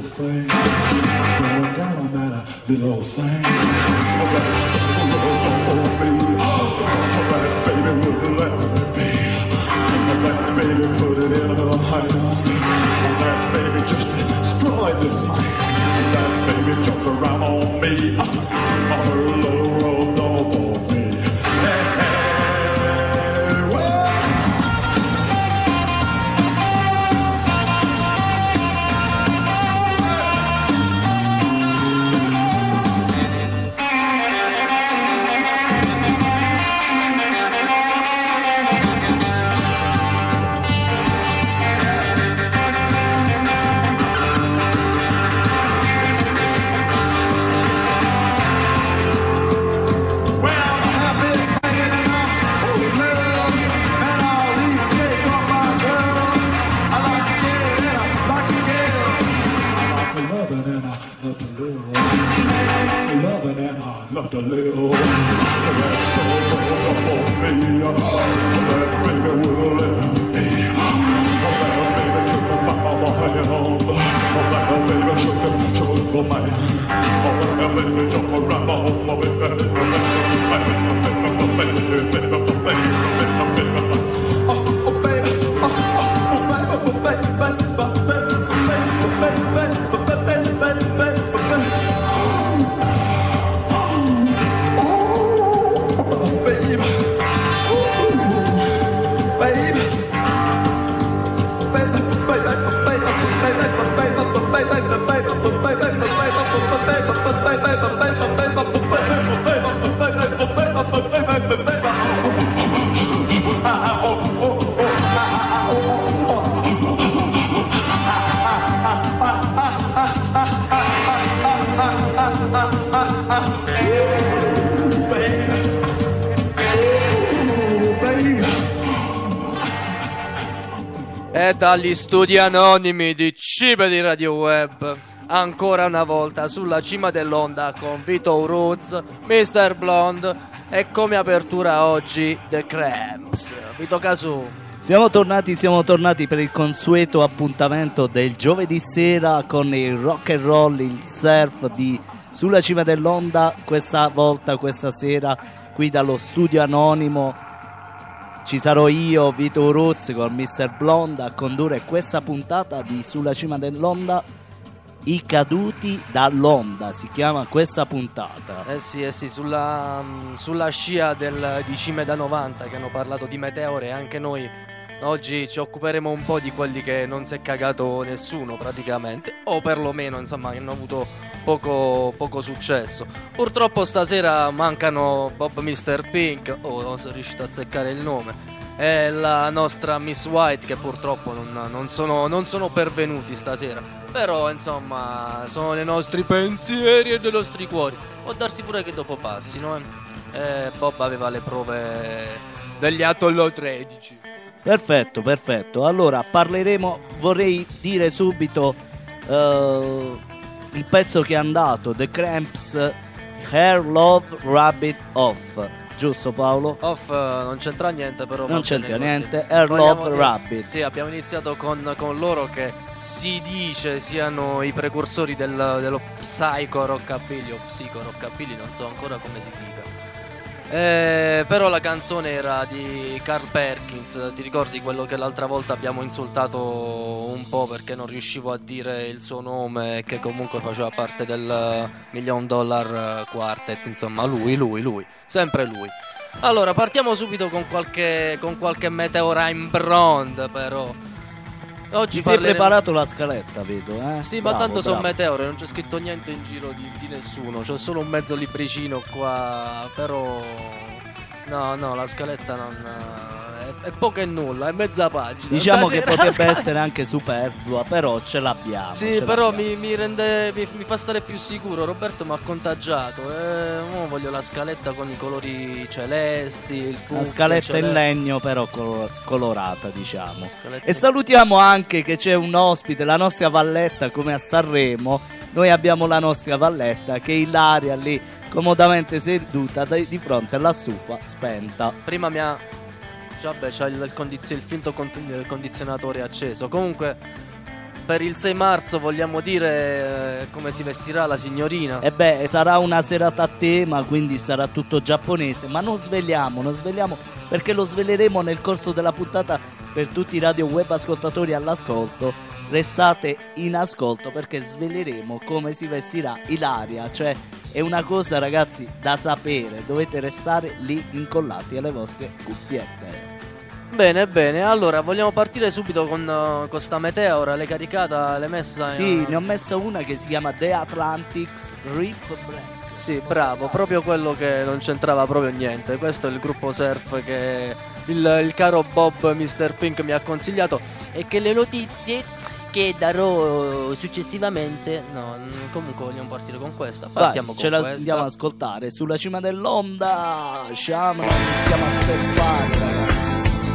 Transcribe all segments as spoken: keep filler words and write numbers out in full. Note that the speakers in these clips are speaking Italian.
little thing going down on that little thing. Oh, that stuff for me. Oh, that baby wouldn't let me be. Oh, that baby put it in a little honey on me. Oh, that baby just destroyed this man. Oh, that baby jumped around on me. Oh, on her little road doll for me. Hey, hey, well. Not a little, that's so for me. That baby will let me. That baby took a bite of hand. That baby shook him, shook the man. That baby jumped around on my baby. E dagli studi anonimi di Cibe di Radio Web, ancora una volta sulla cima dell'onda con Vito Uruz, mister Blonde e come apertura oggi The Cramps. Vito Casù. Siamo tornati, siamo tornati per il consueto appuntamento del giovedì sera con il rock and roll, il surf di Sulla cima dell'onda. Questa volta, questa sera, qui dallo studio anonimo ci sarò io, Vito Uruz, con mister Blonde a condurre questa puntata di Sulla cima dell'onda. I caduti dall'onda si chiama questa puntata. Eh sì, eh sì, sulla, sulla scia del, di Cime da novanta che hanno parlato di meteore. Anche noi oggi ci occuperemo un po' di quelli che non si è cagato nessuno praticamente, o perlomeno insomma che hanno avuto poco, poco successo. Purtroppo stasera mancano Bob mister Pink, oh, non sono riuscito a azzeccare il nome, e la nostra Miss White, che purtroppo non, non, sono, non sono pervenuti stasera. Però insomma sono nei nostri pensieri e nei nostri cuori. Può darsi pure che dopo passino, eh? Eh, Bob aveva le prove degli Atollo tredici. Perfetto, perfetto. Allora parleremo, vorrei dire subito uh, il pezzo che è andato, The Cramps, Hair Love Rabbit Off. Giusto Paolo? Off uh, non c'entra niente, però non c'entra niente. Hair Love dire, Rabbit. Sì, abbiamo iniziato con, con loro che si dice siano i precursori del, dello psycho rockabilly o psico rockabilly, non so ancora come si dica. Eh, però la canzone era di Carl Perkins. Ti ricordi quello che l'altra volta abbiamo insultato un po' perché non riuscivo a dire il suo nome e che comunque faceva parte del Million Dollar Quartet? Insomma, lui, lui, lui, sempre lui. Allora, partiamo subito con qualche, con qualche Meteorime Blonde, però. Oggi Ti parleremo... sei preparato la scaletta, vedo, eh? Sì, bravo, ma tanto sono bravo. meteore, non c'è scritto niente in giro di, di nessuno. C'ho solo un mezzo libricino qua, però... No, no, la scaletta non... È, è poco e nulla, è mezza pagina. Diciamo Stasera che potrebbe scaletta... essere anche superflua, però ce l'abbiamo. Sì, ce però l'abbiamo. mi, mi rende... Mi, mi fa stare più sicuro. Roberto mi ha contagiato. Eh, mo voglio la scaletta con i colori celesti, il fucsia, Una scaletta celeste. in legno però color- colorata, diciamo. Scaletta E in- salutiamo anche che c'è un ospite, la nostra Valletta, come a Sanremo. Noi abbiamo la nostra Valletta che è Ilaria lì comodamente seduta di di fronte alla stufa spenta. Prima mi ha... Cioè, vabbè, c'ha il, il, condizio- il finto cont- il condizionatore acceso. Comunque, per il sei marzo vogliamo dire eh, come si vestirà la signorina? E beh, sarà una serata a tema, quindi sarà tutto giapponese, ma non sveliamo, non sveliamo perché lo sveleremo nel corso della puntata per tutti i radio web ascoltatori all'ascolto. Restate in ascolto perché sveleremo come si vestirà Ilaria, cioè è una cosa, ragazzi, da sapere, dovete restare lì incollati alle vostre cuffiette. Bene, bene, allora vogliamo partire subito con uh, questa meteora, l'hai caricata, l'hai messa? Sì, in... ne ho messa una che si chiama The Atlantics Reef Break. Sì, bravo, proprio quello che non c'entrava proprio niente. Questo è il gruppo surf che il, il caro Bob mister Pink mi ha consigliato e che le notizie che darò successivamente. No, comunque vogliamo partire con questa. Partiamo Vai, con ce la questa. andiamo ad ascoltare sulla cima dell'onda. Sciamano, iniziamo a surfare, ragazzi.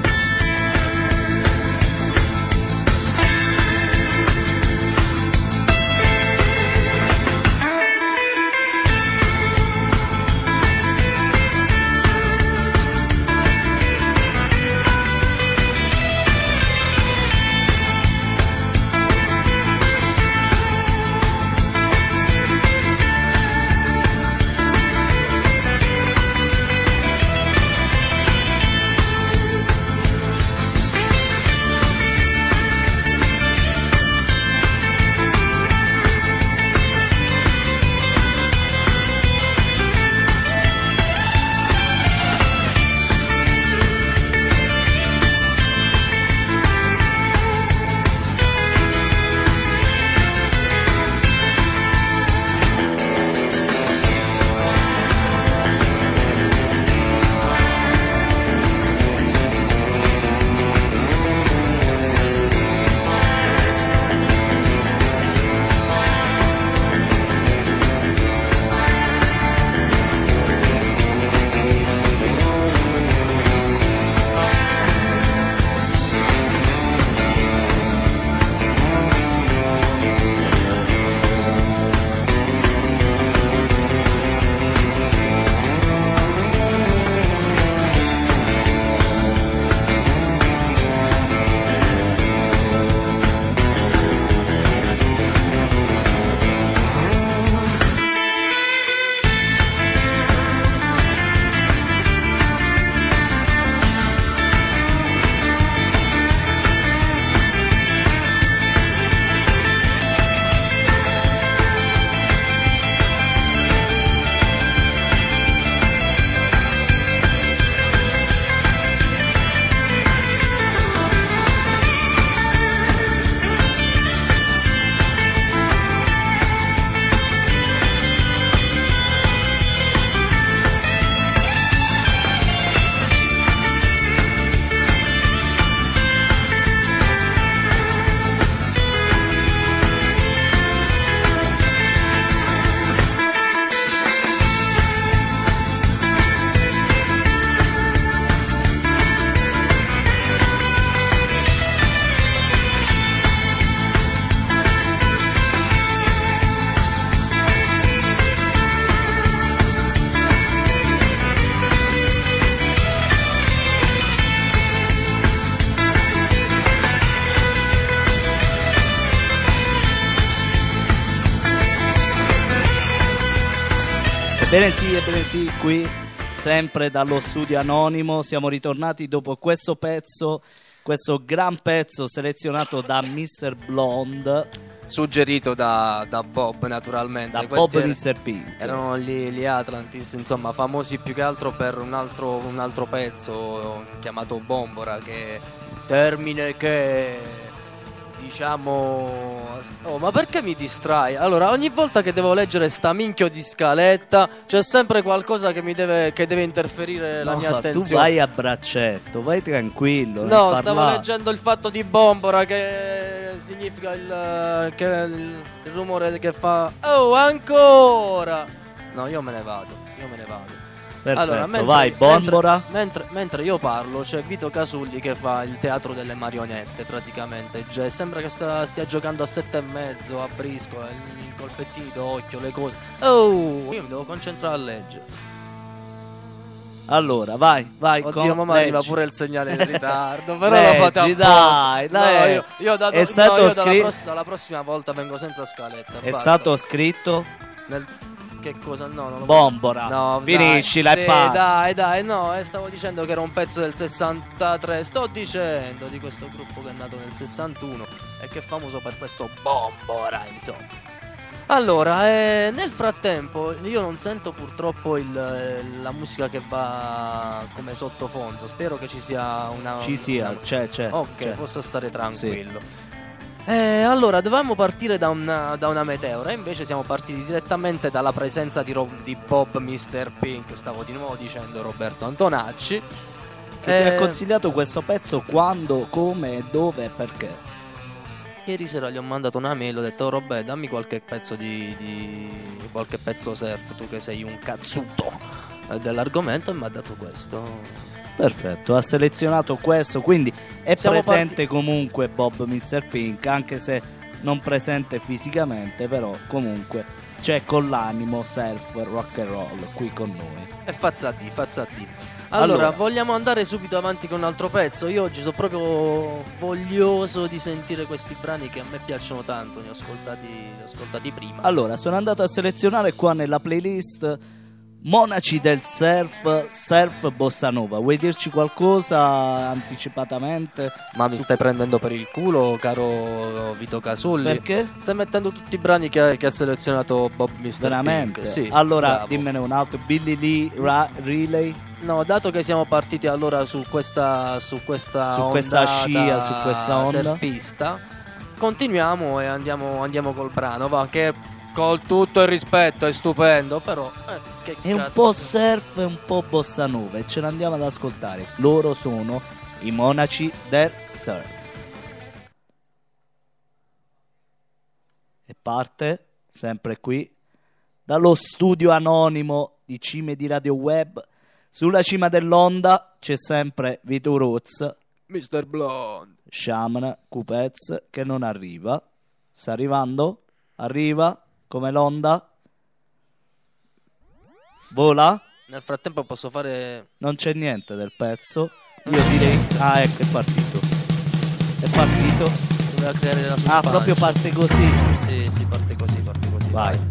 Ebbene sì, ebbene sì, qui sempre dallo studio anonimo siamo ritornati dopo questo pezzo, questo gran pezzo selezionato da mister Blonde, suggerito da, da Bob naturalmente. da Questi Bob er- mister Pink. Erano gli, gli Atlantis, insomma, famosi più che altro per un altro, un altro pezzo chiamato Bombora, che termine che diciamo... Oh, ma perché mi distrai? Allora, ogni volta che devo leggere sta minchio di scaletta c'è sempre qualcosa che mi deve, che deve interferire la No, mia tu attenzione. vai a braccetto, vai tranquillo. non No, parlare. stavo leggendo il fatto di Bombora, che significa il, che il, il rumore che fa. Oh, ancora! No, io me ne vado, io me ne vado. Perfetto, Allora, mentre, vai, Bombora. Mentre, mentre, mentre io parlo, c'è Vito Casulli che fa il teatro delle marionette praticamente. Cioè, sembra che sta, stia giocando a sette e mezzo a briscola, i colpettini d'occhio, le cose. Oh, io mi devo concentrare a leggere. Allora, vai, vai. Oddio, con... mamma, arriva leggi. pure il segnale in ritardo. Però Leggi, lo fate apposta. dai, dai. No, io, io, ho dato, È stato no, io dalla, scri- pross- dalla prossima volta vengo senza scaletta. È basta. stato scritto Nel... Che cosa? No, non lo Bombora. No, Finiscila dai, e sì, parla. dai, dai, no, eh, stavo dicendo che era un pezzo del sessantatré. Sto dicendo di questo gruppo che è nato nel sessantuno e che è famoso per questo Bombora, insomma. Allora, eh, nel frattempo io non sento purtroppo il, la musica che va come sottofondo. Spero che ci sia una... Ci sia, una... c'è, c'è. Ok, c'è. posso stare tranquillo. Eh, allora, dovevamo partire da una, da una meteora, invece siamo partiti direttamente dalla presenza di, Ro- di Bob mister Pink, stavo di nuovo dicendo Roberto Antonacci. Che ti ha Eh, consigliato questo pezzo quando, come, dove e perché? Ieri sera gli ho mandato una mail, ho detto oh, Robè, dammi qualche pezzo di, di qualche pezzo surf, tu che sei un cazzuto eh, dell'argomento, e mi ha dato questo. Perfetto, ha selezionato questo, quindi è Siamo presente parti- comunque Bob mister Pink, anche se non presente fisicamente, però comunque c'è con l'animo surf, rock and roll qui con noi. E fazza di, fazza di. Allora, Allora. vogliamo andare subito avanti con un altro pezzo? Io oggi sono proprio voglioso di sentire questi brani che a me piacciono tanto, ne ho ascoltati, ne ho ascoltati prima. Allora, sono andato a selezionare qua nella playlist Monaci del surf, surf bossa nova. Vuoi dirci qualcosa anticipatamente? Ma mi su- stai prendendo per il culo, caro Vito Casulli? Perché? Stai mettendo tutti i brani che, che ha selezionato Bob mister Veramente? Pink. Sì, allora, bravo. dimmene un altro. Billy Lee Ra- Relay. No, dato che siamo partiti allora su questa su questa Su questa ondata scia, su questa onda. surfista, continuiamo e andiamo, andiamo col brano, va, che col tutto il rispetto è stupendo, però eh, che È un cazzo. po' surf e un po' bossa nova, e ce l'andiamo ad ascoltare. Loro sono i Monaci del surf. E parte sempre qui dallo studio anonimo di Cime di Radio Web. Sulla cima dell'onda c'è sempre Vito Ruz, mister Blonde. Shaman Cupez che non arriva. Sta arrivando? Arriva come l'onda. Vola. Nel frattempo posso fare Non c'è niente del pezzo. Io direi. Ah, ecco, è partito. È partito. doveva creare la Ah, suspense. proprio parte così. Sì, sì, parte così, parte così. Vai.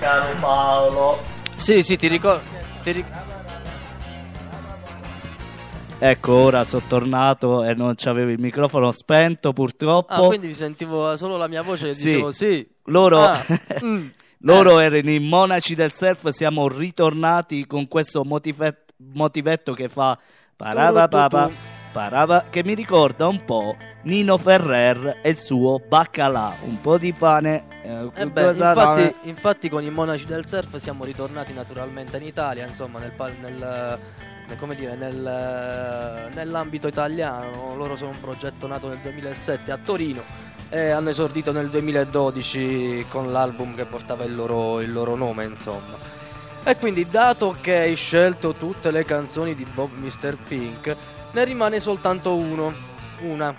caro Paolo. Sì, sì, ti ricordo. Ti ric- Ecco, ora sono tornato e non c'avevo il microfono spento purtroppo. ah, quindi sentivo solo la mia voce e Sì. dicevo sì. Loro, Ah, mm, loro eh. erano i monaci del surf, siamo ritornati con questo motive- motivetto che fa parapapapa, parapa, che mi ricorda un po' Nino Ferrer e il suo baccalà, un po' di pane. Eh, Eh beh, cosa- infatti, infatti con i monaci del surf siamo ritornati naturalmente in Italia, insomma, nel, pal- nel, nel- come dire, nel- nell'ambito italiano. Loro sono un progetto nato nel duemilasette a Torino e hanno esordito nel duemiladodici con l'album che portava il loro, il loro nome, insomma. E quindi, dato che hai scelto tutte le canzoni di Bob mister Pink, ne rimane soltanto uno, una.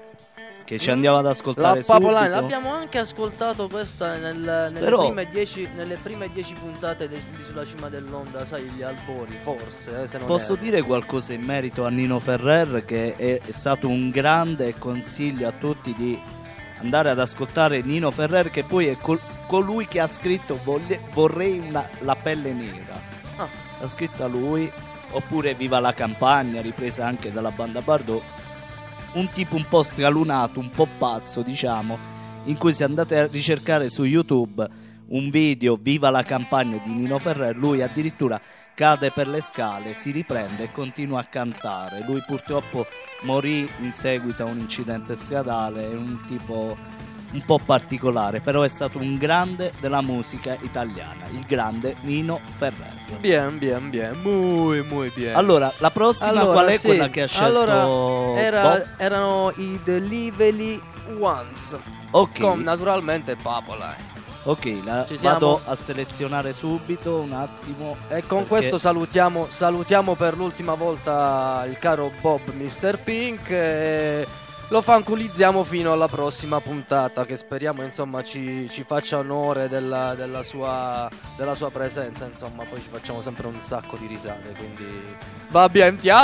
che ci andiamo ad ascoltare La Papoline, subito. abbiamo anche ascoltato questa nel- nelle, Però- prime dieci, nelle prime dieci puntate di, di Sulla Cima dell'Onda, sai, gli albori, forse, eh, se non Posso erro. dire qualcosa in merito a Nino Ferrer, che è, è stato un grande, e consiglio a tutti di andare ad ascoltare Nino Ferrer, che poi è col- colui che ha scritto Voglie- Vorrei una, la pelle nera. Ah. L'ha scritta lui, oppure Viva la campagna, ripresa anche dalla banda Bardot. Un tipo un po' stralunato, un po' pazzo, diciamo, in cui se andate a ricercare su YouTube un video Viva la campagna di Nino Ferrer, lui addirittura cade per le scale, si riprende e continua a cantare. Lui purtroppo morì in seguito a un incidente stradale, è un tipo un po' particolare, però è stato un grande della musica italiana, il grande Nino Ferrer. Bien, bien, bien, muy, muy bien. Allora, la prossima Allora, qual è sì, quella che ha scelto allora, era- Bob? erano i The Lively Ones, Ok. con naturalmente Papoline. Ok, la Ci siamo? vado a selezionare subito un attimo. E con perché- questo salutiamo, salutiamo per l'ultima volta il caro Bob mister Pink e lo fanculizziamo fino alla prossima puntata, che speriamo insomma ci, ci faccia onore della, della, sua, della sua presenza, insomma poi ci facciamo sempre un sacco di risate, quindi va bene, ti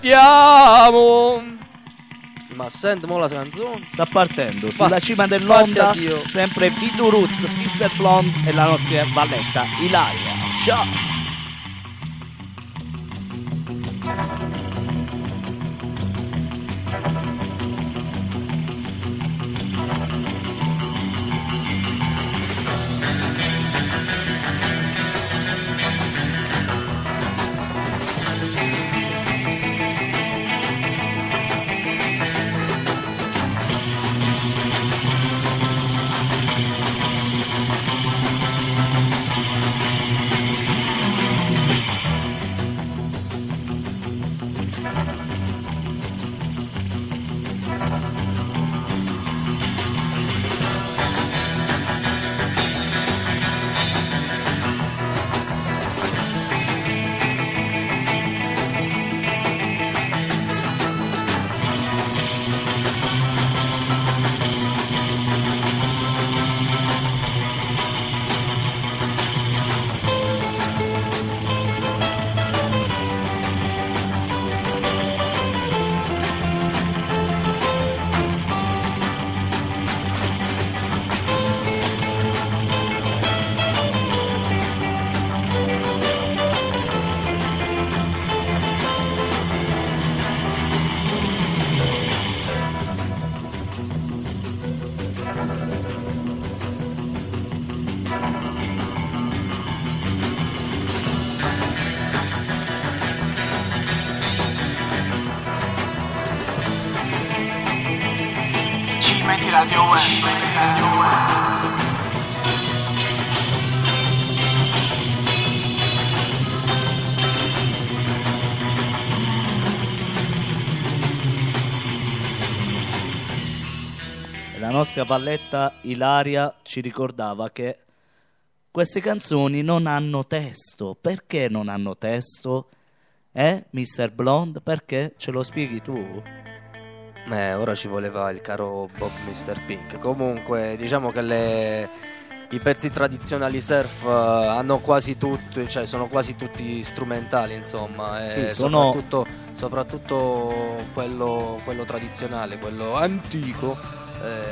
aspettiamo. Ma senti mo la canzone. Sta partendo Fa- sulla cima grazie dell'onda, a Dio. sempre Vito Roots, mister Blonde e la nostra Valletta Ilaria. Ciao! Cime di Radio Web. Cime di Radio Web. La nostra Valletta Ilaria ci ricordava che queste canzoni non hanno testo. Perché non hanno testo? Eh, mister Blonde? Perché? Ce lo spieghi tu? Eh, ora ci voleva il caro Bob mister Pink. Comunque, diciamo che le, i pezzi tradizionali surf eh, hanno quasi tutti, cioè sono quasi tutti strumentali, insomma. E Sì, sono- soprattutto, soprattutto quello, quello tradizionale, quello antico. eh,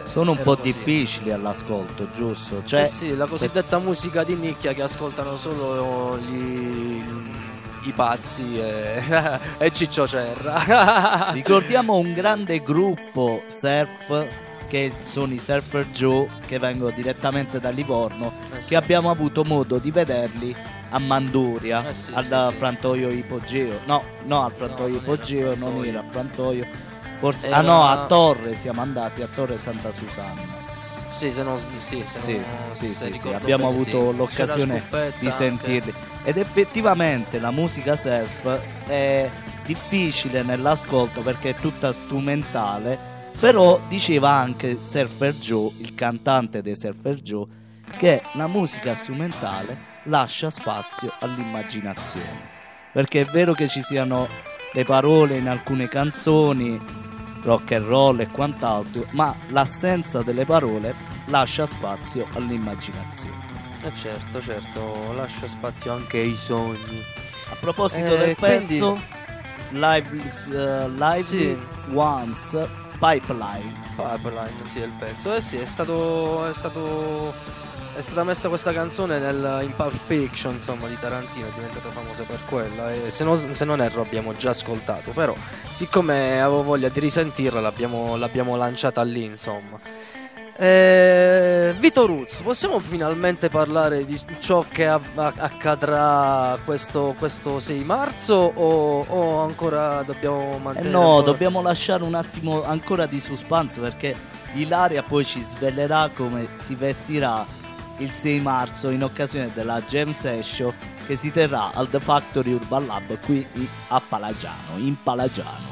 sono un era po' così. difficili all'ascolto, giusto? Cioè, Eh sì, la cosiddetta musica di nicchia che ascoltano solo gli, i pazzi e, e Ciccio Cerra. ricordiamo un grande gruppo surf che sono i Surfer Joe, che vengono direttamente da Livorno, Eh sì. che abbiamo avuto modo di vederli a Manduria, Eh sì, al sì, sì. frantoio Ipogeo. No, no, al frantoio non era Ipogeo, al non frantoio. era al frantoio. Forse Era- ah no, a Torre siamo andati, a Torre Santa Susanna. Sì, se non sì, se Sì, non- sì, se sì, sì, ricordo abbiamo bene, avuto sì. l'occasione C'era Scoppetta di anche. sentirli. Ed effettivamente la musica surf è difficile nell'ascolto perché è tutta strumentale, però diceva anche Surfer Joe, il cantante dei Surfer Joe, che la musica strumentale lascia spazio all'immaginazione. Perché è vero che ci siano le parole in alcune canzoni, rock and roll e quant'altro, ma l'assenza delle parole lascia spazio all'immaginazione. Eh certo, certo, lascia spazio anche ai sogni. A proposito Eh, del quindi- pezzo, Lively, eh, Lively Sì. Once Pipeline. Pipeline, sì, è il pezzo. Eh sì, è stato. È stato. È stata messa questa canzone nel, in Pulp Fiction, insomma, di Tarantino, è diventata famosa per quella. E se, non- se non erro abbiamo già ascoltato, però siccome avevo voglia di risentirla l'abbiamo, l'abbiamo lanciata lì, insomma. Eh, Vito Ruz, possiamo finalmente parlare di ciò che a- a- accadrà questo, questo sei marzo o, o ancora dobbiamo Eh mantenere no, ancora- dobbiamo lasciare un attimo ancora di suspense perché Ilaria poi ci svelerà come si vestirà il sei marzo in occasione della Jam Session che si terrà al The Factory Urban Lab qui i- a Palagiano, in Palagiano.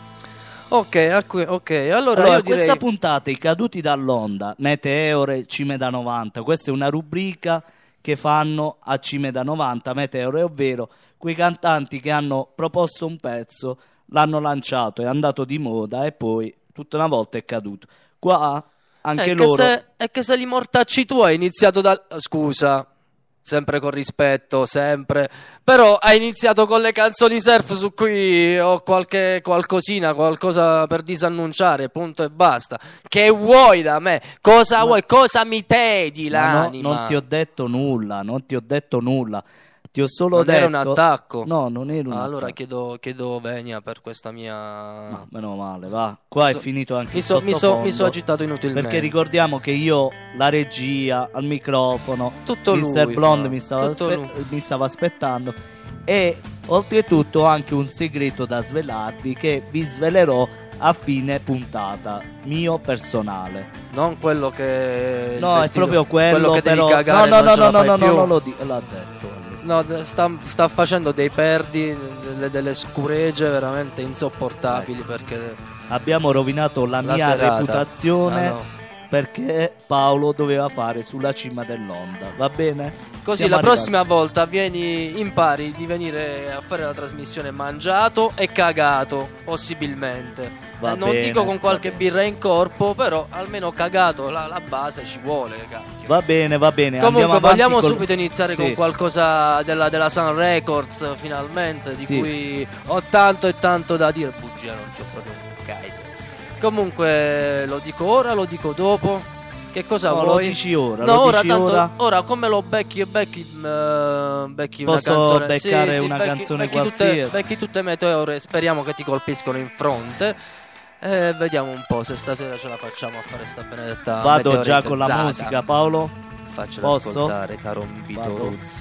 Ok, ecco- ok, allora, Allora, io direi... questa puntata, I caduti dall'onda, Meteore, Cime da novanta, questa è una rubrica che fanno a Cime da novanta, Meteore, ovvero quei cantanti che hanno proposto un pezzo, l'hanno lanciato, è andato di moda e poi tutta una volta è caduto. Qua anche è, loro... che se, è che se li mortacci tu hai iniziato dal... Scusa, sempre con rispetto, sempre... Però hai iniziato con le canzoni surf su cui ho qualche qualcosina, qualcosa per disannunciare, punto e basta. Che vuoi da me? Cosa Ma- vuoi? Cosa mi tedi Ma no, l'anima? non ti ho detto nulla, non ti ho detto nulla. Ti ho solo Non detto... era un attacco? No, non era un Ah, allora attacco. chiedo, chiedo venia per questa mia... Ma meno male, va. Qua Mi è so- finito anche Mi il so, mi so, sottofondo. mi so agitato inutilmente. Perché ricordiamo che io, la regia, al microfono, Tutto mister lui Blonde fa, mi stava, tutto aspe- lui. mi stava aspettando. E oltretutto ho anche un segreto da svelarvi che vi svelerò a fine puntata, mio personale. Non quello che... il No, è vestito- proprio quello, che però... devi cagare no, e no, non no, ce la no, fai no, più. no, non lo dico, l'ha detto. No, d- sta, sta facendo dei perdi, delle, delle scuregge veramente insopportabili perché Abbiamo rovinato la, la mia serata- reputazione Ah, no. perché Paolo doveva fare sulla cima dell'onda, va bene? Così Siamo la arrivati. prossima volta vieni, impari di venire a fare la trasmissione mangiato e cagato, possibilmente. Va Eh, non bene, dico con va qualche bene. birra in corpo, però almeno cagato, la, la base ci vuole, cacchio. Va bene, va bene. Comunque andiamo avanti vogliamo col- subito iniziare Sì. con qualcosa della, della Sun Records finalmente, di Sì. cui ho tanto e tanto da dire. Bugia, non c'ho proprio un case. Comunque lo dico ora, lo dico dopo. Che cosa No, lo vuoi? dici ora, No, lo ora dici tanto ora. come lo becchi becchi, eh, becchi una Posso canzone. beccare Sì, sì, una becchi- canzone becchi tutte, qualsiasi? becchi tutte meteore, speriamo che ti colpiscono in fronte. E vediamo un po' se stasera ce la facciamo a fare sta benedetta Vado già con la meteorizzata. musica, Paolo. Faccela Posso? ascoltare, caro Vito Vado. Ruz.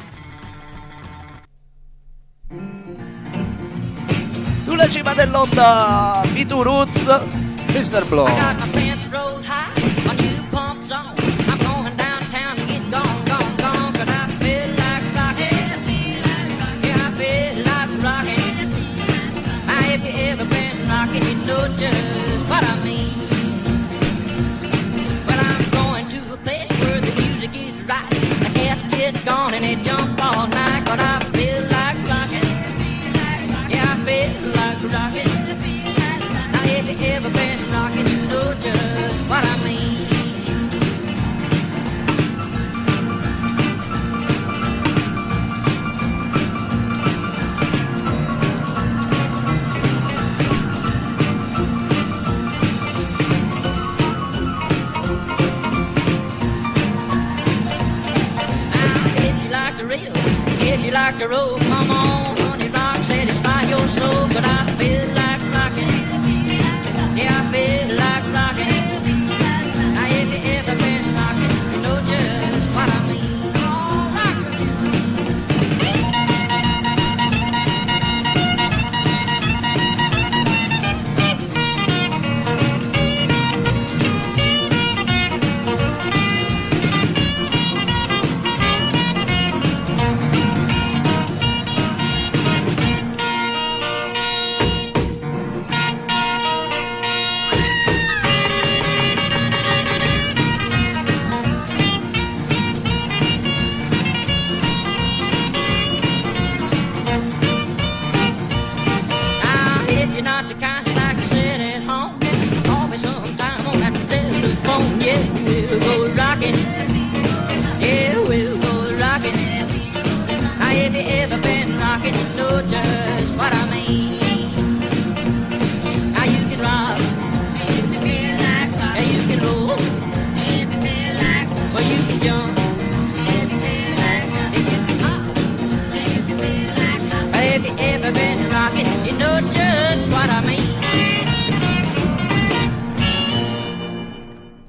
Sulla cima dell'onda, Vito Ruz. mister I Blonde. got my pants rolled high, my new pumps on. I'm going downtown to get gone, gone, gone. 'Cause I feel like rocking. Yeah, I feel like rocking. Now, if you ever been rocking, you know just what I mean. But I'm going to a place where the music is right. The cats get gone and they jump all night. 'Cause I feel like rocking. Yeah, I feel like rocking. Now if you ever been rocking, you know just what I mean.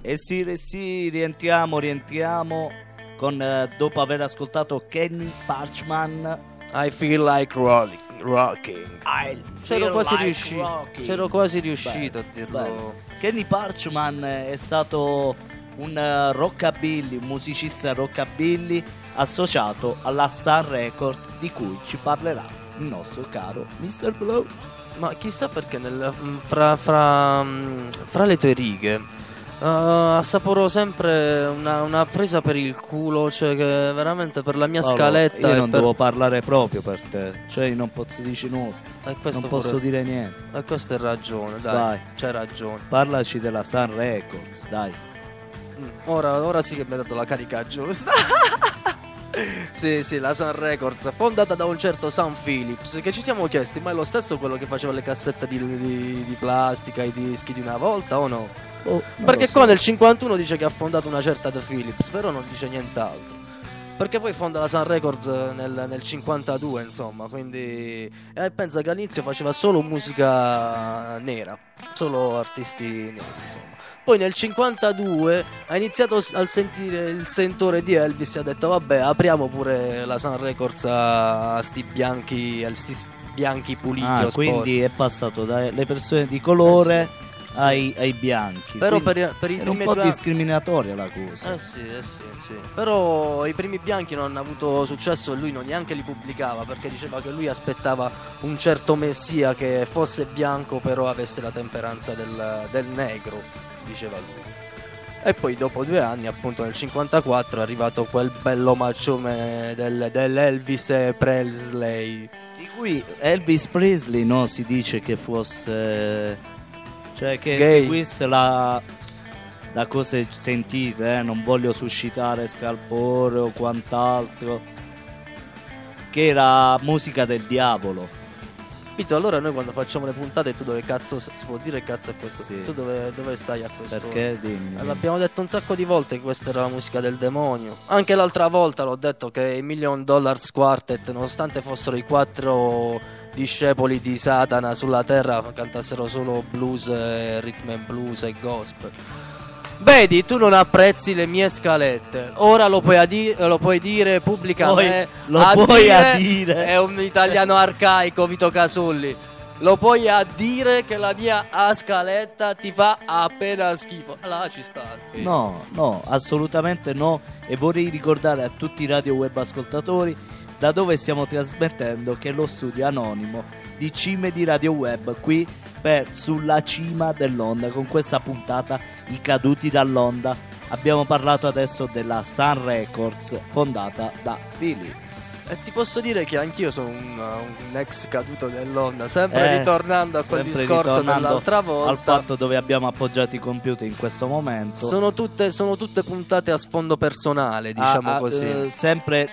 E sì, e sì, rientriamo, rientriamo con, eh, dopo aver ascoltato Kenny Parchman. I feel like rolling, rocking. I C'ero feel quasi like riuscito. rocking. C'ero quasi riuscito Bello, a dirlo. bello. Kenny Parchman è stato un eh, rockabilly, un musicista rockabilly associato alla Sun Records, di cui ci parlerà il nostro caro mister Blow. Ma chissà perché nel, mm, fra, fra, mm, fra le tue righe uh, assaporo sempre una, una presa per il culo, cioè che veramente per la mia Paolo, scaletta io e non per... devo parlare proprio per te, cioè io non posso dire nulla, e questo non posso pure- dire niente. E questa è ragione, dai, Vai. c'hai ragione. Parlaci della Sun Records, dai. Mm, Ora, ora sì che mi ha dato la carica giusta. Sì, sì, la Sun Records, fondata da un certo Sam Phillips, che ci siamo chiesti, ma è lo stesso quello che faceva le cassette di, di- di plastica, i dischi di una volta o no? Oh, non Perché lo so. qua nel cinquantuno dice che ha fondato una certa The Phillips, però non dice nient'altro. Perché poi fonda la Sun Records nel, nel cinquantadue, insomma, quindi... E pensa che all'inizio faceva solo musica nera, solo artisti neri, insomma. Poi nel cinquantadue ha iniziato s- al sentire il sentore di Elvis e ha detto vabbè, apriamo pure la Sun Records a, a sti bianchi, a sti s- bianchi puliti Ah, o sporchi. quindi è passato dalle persone di colore Eh sì, ai, ai bianchi. Però Quindi per, per i era primi un po' due anni- discriminatoria la cosa. Eh sì, eh sì, sì. Però i primi bianchi non hanno avuto successo e lui non neanche li pubblicava perché diceva che lui aspettava un certo messia che fosse bianco però avesse la temperanza del, del negro, diceva lui. E poi dopo due anni, appunto nel cinquantaquattro, è arrivato quel bello maccione del, dell'Elvis Presley. Di cui Elvis Presley no, si dice che fosse, cioè che Gay. seguisse la, da cose sentite, eh, non voglio suscitare scalpore o quant'altro, che era musica del diavolo. Vito, allora noi quando facciamo le puntate tu dove cazzo si può dire cazzo è questo? Sì. Tu dove, dove stai a questo? Perché dimmi. Eh, L'abbiamo detto un sacco di volte che questa era la musica del demonio. Anche l'altra volta l'ho detto che i Million Dollars Quartet, nonostante fossero i quattro discepoli di Satana sulla terra, cantassero solo blues, e rhythm and blues e gospel. Vedi, tu non apprezzi le mie scalette. Ora lo puoi, adi- lo puoi dire pubblicamente. Poi lo puoi adire. È un italiano arcaico, Vito Casulli. Lo puoi a dire che la mia a scaletta ti fa appena schifo. Là ci sta. No, no, assolutamente no. E vorrei ricordare a tutti i radio web ascoltatori da dove stiamo trasmettendo, che è lo studio anonimo di Cime di Radio Web, qui per Sulla Cima dell'Onda, con questa puntata I caduti dall'onda. Abbiamo parlato adesso della Sun Records, fondata da Philips. E ti posso dire che anch'io sono un, un ex caduto dell'onda, sempre Eh, ritornando a quel sempre discorso ritornando dell'altra volta. al fatto dove abbiamo appoggiato i computer in questo momento. Sono tutte, sono tutte puntate a sfondo personale, diciamo Ah, ah, così. eh, sempre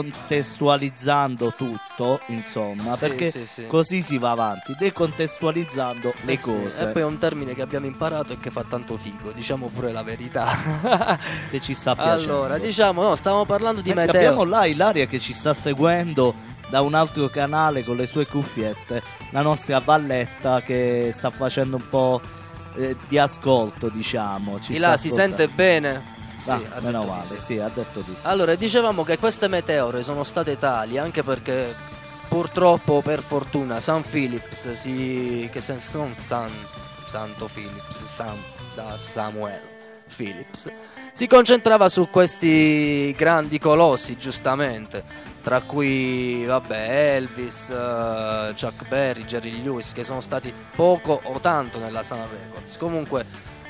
decontestualizzando tutto, insomma, Sì, perché sì, sì. così si va avanti, decontestualizzando le Eh sì, cose E poi è un termine che abbiamo imparato e che fa tanto figo, diciamo pure la verità. che ci sta piacendo. Allora, diciamo, no, stavamo parlando di Mentre Meteo. abbiamo là Ilaria che ci sta seguendo da un altro canale con le sue cuffiette, la nostra Valletta che sta facendo un po' eh, di ascolto, diciamo. Ci Di sta là si ascoltando. sente bene? Sì, Ah, ha meno detto di male, sì. sì, ha detto di sì. Allora, dicevamo che queste meteore sono state tali anche perché purtroppo, per fortuna, Sam Phillips si... che se... non San... Santo Phillips, Sam... da Samuel Phillips, si concentrava su questi grandi colossi, giustamente, tra cui, vabbè, Elvis, eh, Chuck Berry, Jerry Lewis, che sono stati poco o tanto nella Sun Records. Comunque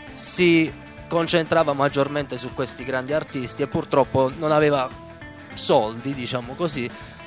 si concentrava maggiormente su questi grandi artisti e purtroppo non aveva soldi, diciamo così,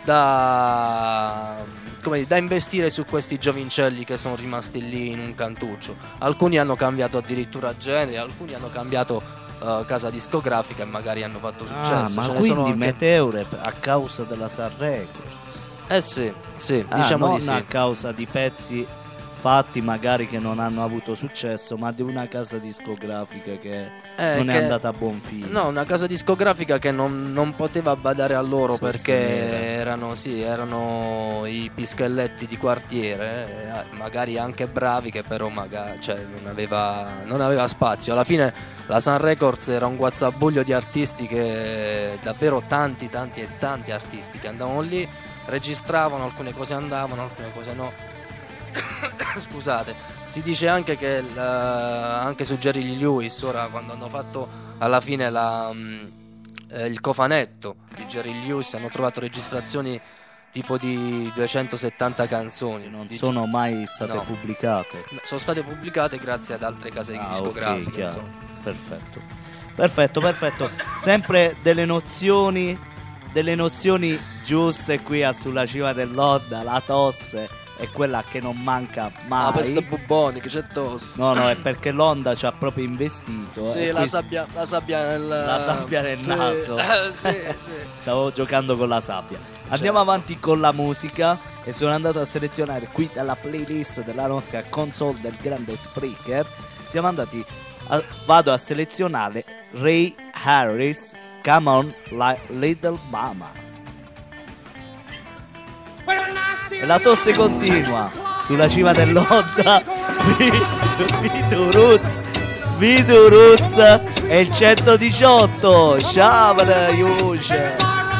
da, come dire, da investire su questi giovincelli che sono rimasti lì in un cantuccio. Alcuni hanno cambiato addirittura genere, alcuni hanno cambiato uh, casa discografica e magari hanno fatto Ah, successo. ma Ce ne sono quindi anche- Meteore a causa della Sun Records? Eh sì, sì, Ah, diciamo non di sì. a causa di pezzi fatti magari che non hanno avuto successo, ma di una casa discografica che Eh, non è che- andata a buon fine. No, una casa discografica che non, non poteva badare a loro perché Sostenere. erano, sì, erano i pischelletti di quartiere, eh, magari anche bravi, che però magari, cioè, non, aveva, non aveva spazio. Alla fine la Sun Records era un guazzabuglio di artisti, che davvero tanti, tanti e tanti artisti che andavano lì, registravano, alcune cose andavano, alcune cose no. Scusate, si dice anche che il, eh, anche su Jerry Lee Lewis, ora quando hanno fatto alla fine la, mm, eh, il cofanetto di Jerry Lee Lewis, hanno trovato registrazioni tipo di duecentosettanta canzoni. Non Di- sono mai state No. pubblicate. sono state pubblicate grazie ad altre case Ah, ok, discografiche. chiaro. insomma. Perfetto. Perfetto, perfetto. Sempre delle nozioni, delle nozioni giuste qui a Sulla Cima dell'Onda. La tosse è quella che non manca La peste mai. bubbonica, c'è tosse. No, no, è perché l'Onda ci ha proprio investito. Sì, e la qui sabbia, la sabbia nel La sabbia nel Sì. naso. Eh, sì, sì. Stavo giocando con la sabbia. Andiamo Certo. avanti con la musica e sono andato a selezionare qui dalla playlist della nostra console del grande Spreaker. Siamo andati a- vado a selezionare Ray Harris, Come On Li- Little Mama. E la tosse continua sulla cima dell'onda. Vito Ruz, Vito Ruz e il centodiciotto. Ciao, Yush.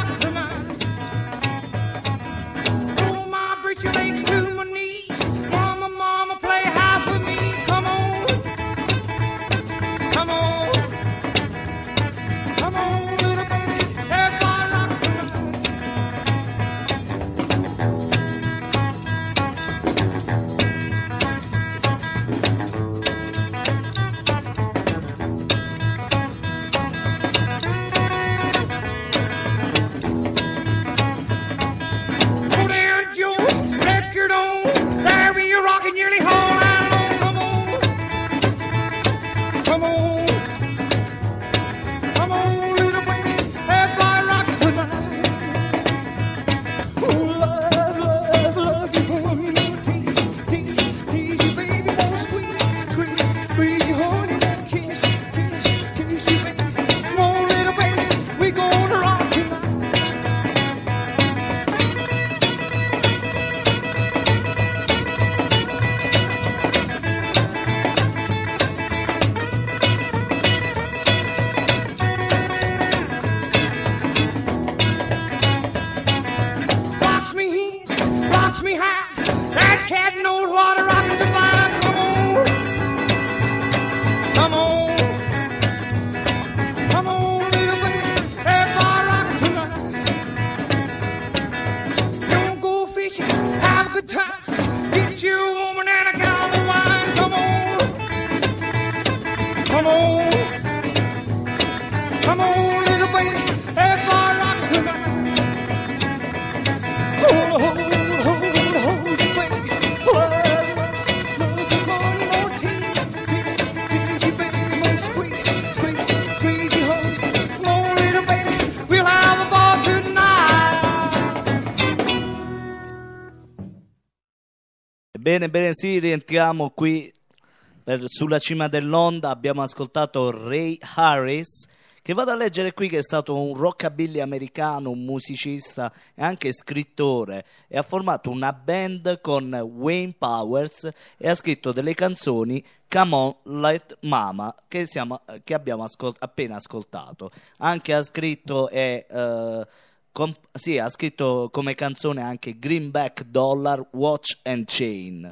Bene, bene, sì, rientriamo qui per- sulla cima dell'onda. Abbiamo ascoltato Ray Harris, che vado a leggere qui, che è stato un rockabilly americano, un musicista e anche scrittore, e ha formato una band con Wayne Powers e ha scritto delle canzoni Come On Let Mama, che, siamo, che abbiamo ascol- appena ascoltato. Anche ha scritto e... eh, Com- sì, ha scritto come canzone anche Greenback Dollar, Watch and Chain.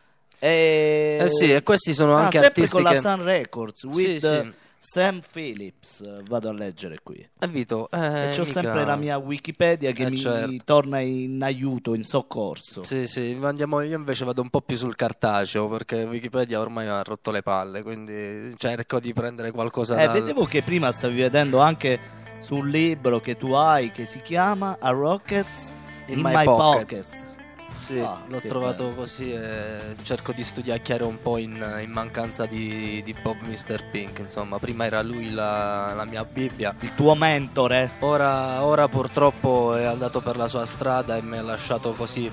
E... Eh sì, e questi sono Ah, anche sempre artisti con la che... Sun Records, Sì, with sì. Sam Phillips. Vado a leggere qui. Eh, Vito, eh, E c'ho mica- sempre la mia Wikipedia che Eh, mi certo. torna in aiuto, in soccorso. Sì, sì, andiamo, io invece vado un po' più sul cartaceo, perché Wikipedia ormai mi ha rotto le palle, quindi cerco di prendere qualcosa Eh, dal... vedevo che prima stavi vedendo anche sul libro che tu hai, che si chiama A Rockets in, In My, My Pocket. Pocket. Sì, Ah, l'ho che trovato bello. così e cerco di studiacchiare un po' in, in mancanza di, di Bob mister Pink. Insomma, prima era lui la, la mia Bibbia. Il tuo mentore. Ora, ora purtroppo è andato per la sua strada e mi ha lasciato così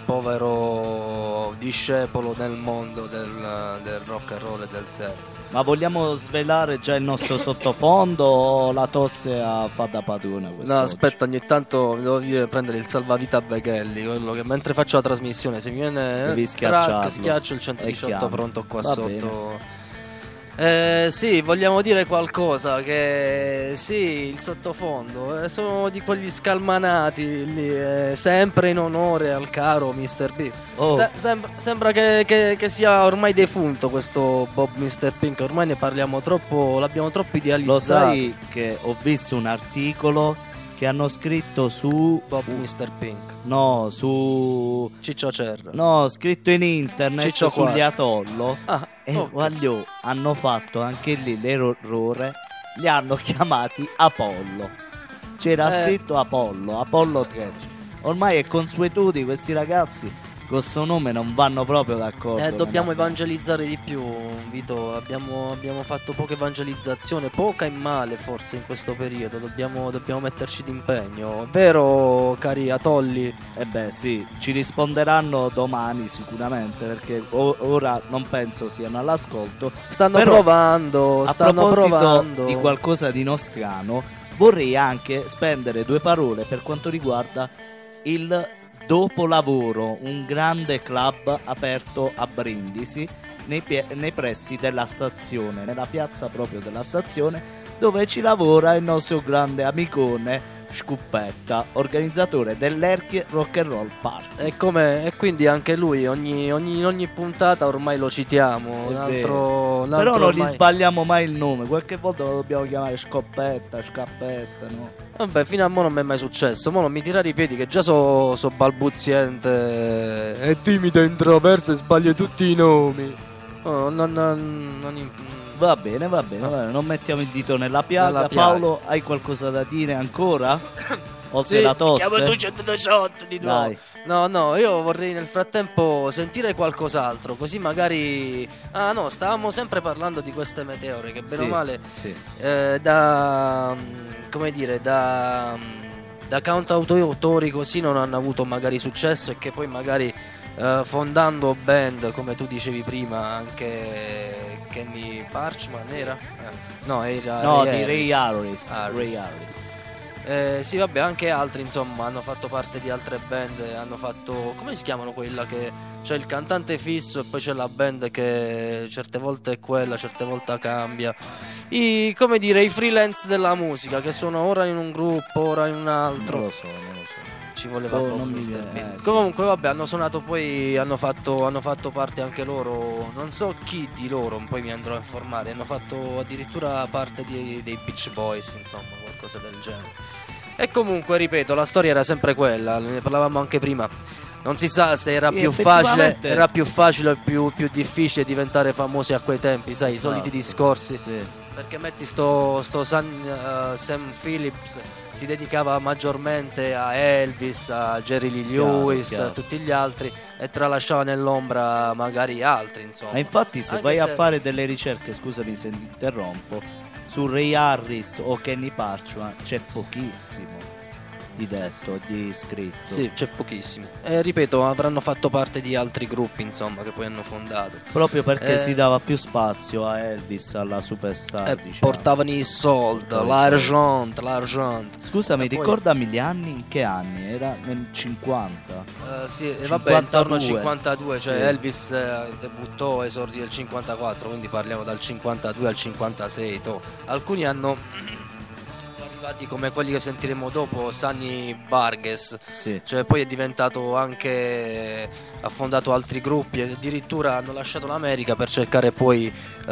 povero discepolo nel mondo del, del rock and roll e del surf. Ma vogliamo svelare già il nostro sottofondo o la tosse a fa da padrona No, quest'oggi? aspetta, ogni tanto devo dire, prendere il salvavita a Beghelli, quello che mentre faccio la trasmissione, se mi viene Devi eh, schiacciarlo. track, schiaccio il E centodiciotto chiami. pronto qua Va sotto. Eh, sì, vogliamo dire qualcosa che sì, il sottofondo eh, sono di quegli scalmanati lì, eh, sempre in onore al caro mister B. Oh. Se- sembra sembra che, che- che sia ormai defunto questo Bob mister Pink, ormai ne parliamo troppo, l'abbiamo troppo idealizzato. Lo sai che ho visto un articolo che hanno scritto su... Bob mister Pink, No, su... Ciccio Cerra. No, scritto in internet Ciccio sugli Quarto. atollo. Ah, E ok. guagliò, hanno fatto anche lì l'errore, li hanno chiamati Apollo. C'era Eh. scritto Apollo, Apollo tredici. Ormai è consuetudine, questi ragazzi con questo nome non vanno proprio d'accordo. Eh, dobbiamo no? evangelizzare di più, Vito. Abbiamo, abbiamo fatto poca evangelizzazione, poca e male forse in questo periodo. Dobbiamo, dobbiamo metterci d'impegno. Vero, cari atolli? Eh beh sì, ci risponderanno domani sicuramente perché o- ora non penso siano all'ascolto. Stanno Però, provando, A stanno proposito provando. di qualcosa di nostrano, vorrei anche spendere due parole per quanto riguarda il Dopolavoro, un grande club aperto a Brindisi nei, pie- nei pressi della stazione, nella piazza proprio della stazione, dove ci lavora il nostro grande amicone Scuppetta, organizzatore dell'Erchie Rock and Roll Party. E, come, e quindi anche lui, ogni, ogni, in ogni puntata ormai lo citiamo. È Un altro, vero. un Però altro non gli ormai- sbagliamo mai il nome, qualche volta lo dobbiamo chiamare Scoppetta, Scappetta, no? Vabbè, fino a mo' non mi è mai successo. Mo' non mi tirare i piedi, che già so, so balbuziente. È timida, introversa e sbaglio tutti i nomi. Oh, non, non, non in- Va bene, va bene, va bene, non mettiamo il dito nella piaga. Nella piaga. Paolo, hai qualcosa da dire ancora? O Sì, se la tosse? chiamo tu centodiciotto di nuovo. Dai. No, no, io vorrei nel frattempo sentire qualcos'altro, così magari... Ah no, stavamo sempre parlando di queste meteore che bene Sì, o male sì. eh, da... mm, come dire, da... mm, da cantautori così non hanno avuto magari successo e che poi magari eh, fondando band, come tu dicevi prima, anche Kenny Parchman era? Eh, no, era No, Ray di Ray Harris. Harris. Harris. Ray Harris. Eh, sì, vabbè, anche altri insomma hanno fatto parte di altre band, hanno fatto, come si chiamano quella che c'è il cantante fisso e poi c'è la band che certe volte è quella, certe volte cambia. I, come dire, i freelance della musica che sono ora in un gruppo, ora in un altro. Non lo so, non lo so. Ci voleva Oh, Bob non mi mister viene- Bean. eh, sì. Comunque vabbè, hanno suonato poi, hanno fatto, hanno fatto parte anche loro, non so chi di loro, poi mi andrò a informare, hanno fatto addirittura parte di- dei Beach Boys, insomma, qualcosa del genere. E comunque, ripeto, la storia era sempre quella, ne parlavamo anche prima. Non si sa se era Sì, più facile, effettivamente- era più facile o più, più difficile diventare famosi a quei tempi, sai, Esatto. i soliti discorsi. Sì. Perché metti sto, sto Sam, eh, Sam Phillips si dedicava maggiormente a Elvis, a Jerry Lee Chiaro, Lewis, chiaro. a tutti gli altri e tralasciava nell'ombra magari altri, insomma. Ma infatti se Anche vai a se- fare delle ricerche, scusami se ti interrompo, su Ray Harris o Kenny Parchman c'è pochissimo di detto, di scritto. Sì, c'è pochissimo. E ripeto, avranno fatto parte di altri gruppi, insomma, che poi hanno fondato. Proprio perché Eh. si dava più spazio a Elvis, alla superstar, E diciamo. portavano i soldi, Portavano i l'argent, l'argent. Scusami, E poi- ricordami gli anni, in che anni? Era nel cinquanta. Eh, sì, e vabbè, intorno al cinquantadue. cinquantadue, cioè Sì. Elvis eh, debuttò esordì del cinquantaquattro, quindi parliamo dal cinquantadue al cinquantasei. To. Alcuni hanno sono arrivati come quelli che sentiremo dopo, Sunny Vargas, Sì. cioè poi è diventato anche, ha fondato altri gruppi e addirittura hanno lasciato l'America per cercare poi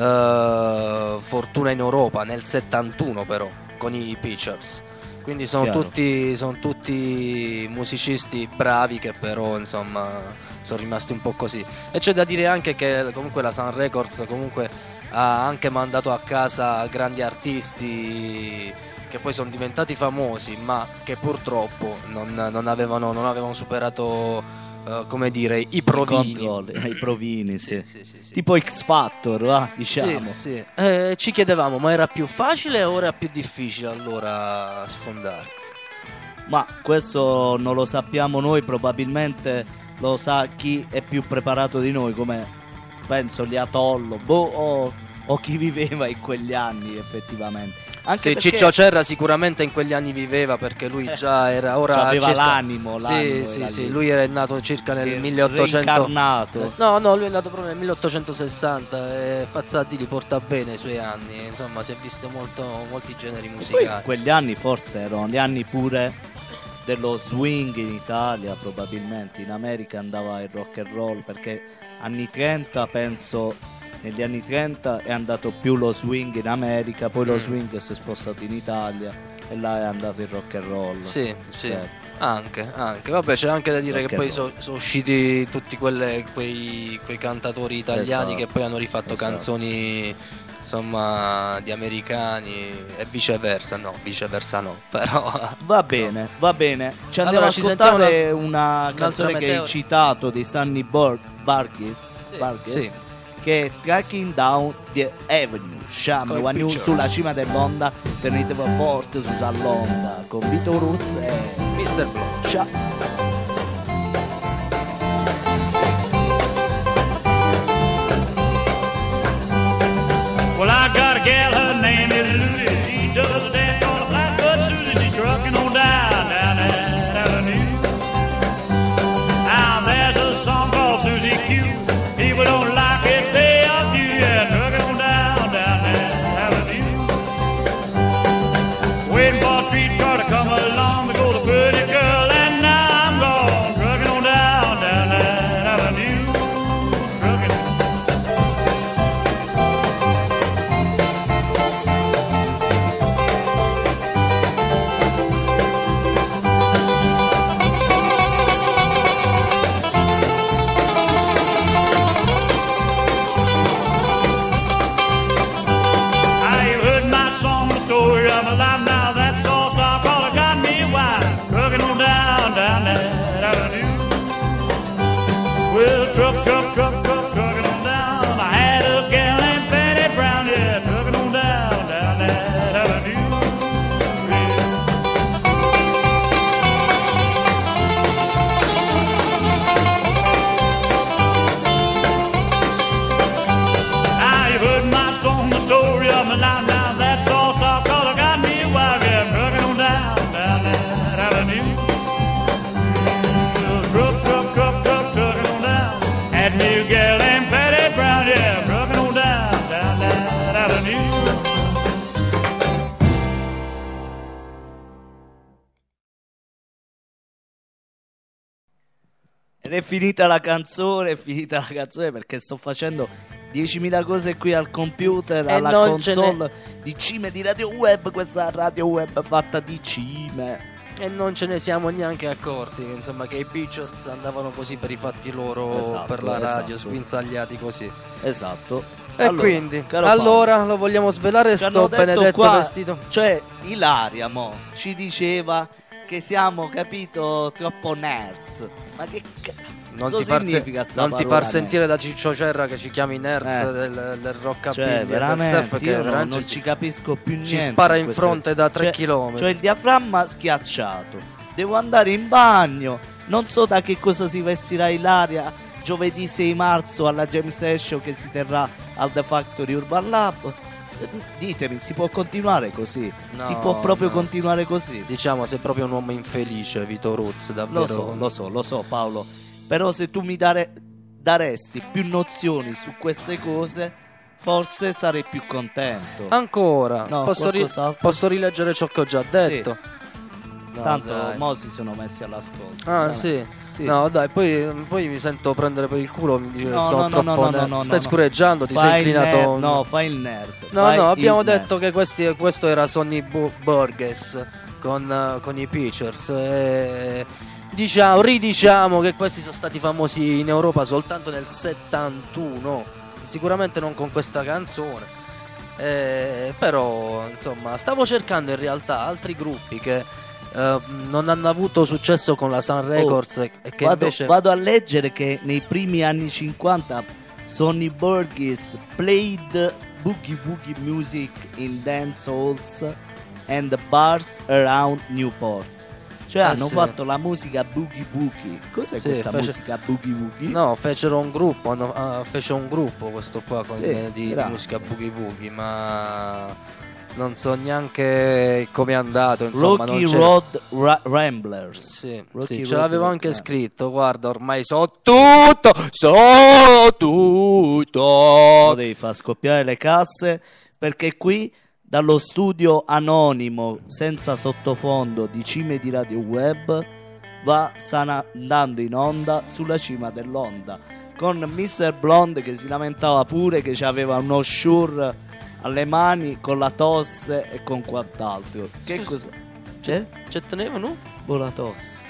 eh, fortuna in Europa nel settantuno però con i Pitchers. Quindi sono Chiaro. tutti, sono tutti musicisti bravi che però insomma sono rimasti un po' così. E c'è da dire anche che comunque la Sun Records comunque ha anche mandato a casa grandi artisti che poi sono diventati famosi ma che purtroppo non, non avevano, non avevano superato eh, come dire, i provini. Controlli, i provini, sì. Sì, sì, sì, sì. Tipo X Factor, va, diciamo. Sì, sì. Eh, ci chiedevamo, ma era più facile o era più difficile allora sfondare? Ma questo non lo sappiamo noi, probabilmente lo sa chi è più preparato di noi, come penso gli Atollo, boh, o, o chi viveva in quegli anni effettivamente. Anche Sì, perché Ciccio Cerra sicuramente in quegli anni viveva, perché lui già era ora cioè, aveva circa- l'animo, l'animo Sì, era sì, lì. sì, lui è nato circa Si nel è milleottocento. reincarnato. No, no, lui è nato proprio nel milleottocentosessanta e Fazzati li porta bene i suoi anni. Insomma, si è visto molto, molti generi Poi musicali. quegli anni forse erano gli anni pure dello swing in Italia, probabilmente in America andava il rock and roll, perché anni trenta penso, negli anni trenta è andato più lo swing in America, poi lo Mm. swing si è spostato in Italia e là è andato il rock and roll. Sì, sì. Sì. Anche, anche. Vabbè, c'è anche da dire Rock che and poi sono usciti tutti quelle- quei, quei cantatori italiani Esatto, che poi hanno rifatto esatto. canzoni, insomma, di americani e viceversa. No, viceversa no, però... Va bene, va bene. Ci andiamo Allora, a ci ascoltare sentiamo una- una un'altra canzone che hai Meteor. citato di Sunny Bur- Burgess, Sì, Burgess, sì. che è Tracking Down the Avenue. Sciamano Coi Wagnu Pictures. sulla cima dell'onda, tenetevi forte su Zallonda con Vito Ruz e mister Blow. Scia. Well, I got a gal, her name is Lucy. She does a dance on a flatfoot Susie. She's trucking on down, down that avenue. Now there's a song called Susie Q. People don't like it, they are few. Yeah, trucking on down, down that avenue. Waiting for a streetcar to come along to go to pretty girl, and now I'm gone. Trucking on down, down that avenue. Trucking. I heard my song, the story of my life. Now that's all stop, all it got me wild. Trucking on down, down that avenue. Well, truck, truck, truck, truck, trucking on down. I had a gal named Betty Brown, yeah, trucking on down, down that avenue. Yeah. Now you heard my song, the story of my life. Now that's all stop, cause I got me a wife. Yeah, I'm trucking on down, down that avenue. Yeah, truck, truck, truck, truck, trucking on down. Had me a gal named Patty Brown. Yeah, I'm trucking on down, down that avenue. Ed è finita la canzone, è finita la canzone perché sto facendo diecimila cose qui al computer, E alla non ce console di cime di Radio Web, questa radio web fatta di cime. E non ce ne siamo neanche accorti, che, insomma, che i Pictures andavano così per i fatti loro, Esatto, per la radio, esatto. sguinzagliati così. Esatto. E Allora, quindi, caro Paolo, allora lo vogliamo svelare ci hanno sto detto benedetto qua, vestito? cioè Ilaria mo ci diceva che siamo, capito, troppo nerds. Ma che Non cazzo ti, far, se- significa sta non ti parola far sentire da Ciccio Cerra che ci chiami nerds Eh. del, del rockabilly Cioè, e del veramente, surf, che io no- veramente non ci capisco più niente. ci spara in queste- fronte da tre cioè- chilometri. Cioè il diaframma schiacciato. Devo andare in bagno. Non so da che cosa si vestirà Ilaria giovedì sei marzo alla jam session che si terrà al The Factory Urban Lab. S- Ditemi, si può continuare così? No, si può proprio no. continuare così? Diciamo, sei proprio un uomo infelice, Vito Ruz, davvero. Lo so, lo so, lo so Paolo. Però se tu mi dare- daresti più nozioni su queste cose, forse sarei più contento. Ancora, No, posso, ri- qualcos'altro? posso rileggere ciò che ho già detto? No, Tanto dai. mo si sono messi all'ascolto. Ah, Dai. sì. Sì. No, dai, poi, poi mi sento prendere per il culo. Mi dice No, sono no, no, troppo no, no, nerd. no, no, Stai no. scureggiando, ti Fai sei il inclinato. nerd, no, fai il nerd. No, fai no, abbiamo il detto nerd. che questi- questo era Sonny Bu- Burgess con, eh, con i Pictures. E diciamo, ridiciamo che questi sono stati famosi in Europa soltanto nel settantuno. Sicuramente non con questa canzone. Eh, però, insomma, stavo cercando in realtà altri gruppi che eh, non hanno avuto successo con la Sun Records e e che vado, invece vado a leggere che nei primi anni cinquanta Sonny Burgess played boogie woogie music in dance halls and bars around Newport. Cioè Ah, hanno sì. fatto la musica boogie woogie. Cos'è Sì, questa fece- musica boogie woogie? no, fecero un gruppo, hanno- ah, fece un gruppo questo qua con- Sì, eh, di, di grande. musica boogie woogie, ma non so neanche come è andato, insomma, Rocky non c'era- Road Ra- Ramblers. Sì, Rocky sì, ce Road l'avevo Ra- anche eh. scritto, guarda, ormai so tutto, so tutto. Lo devi far scoppiare le casse, perché qui dallo studio anonimo senza sottofondo di Cime di Radio Web va sta andando in onda Sulla cima dell'onda con mister Blonde che si lamentava pure che aveva uno shure alle mani con la tosse e con quant'altro. Che Scusa. cosa? C'è, C'è? c'è tenevano? Boh, la tosse.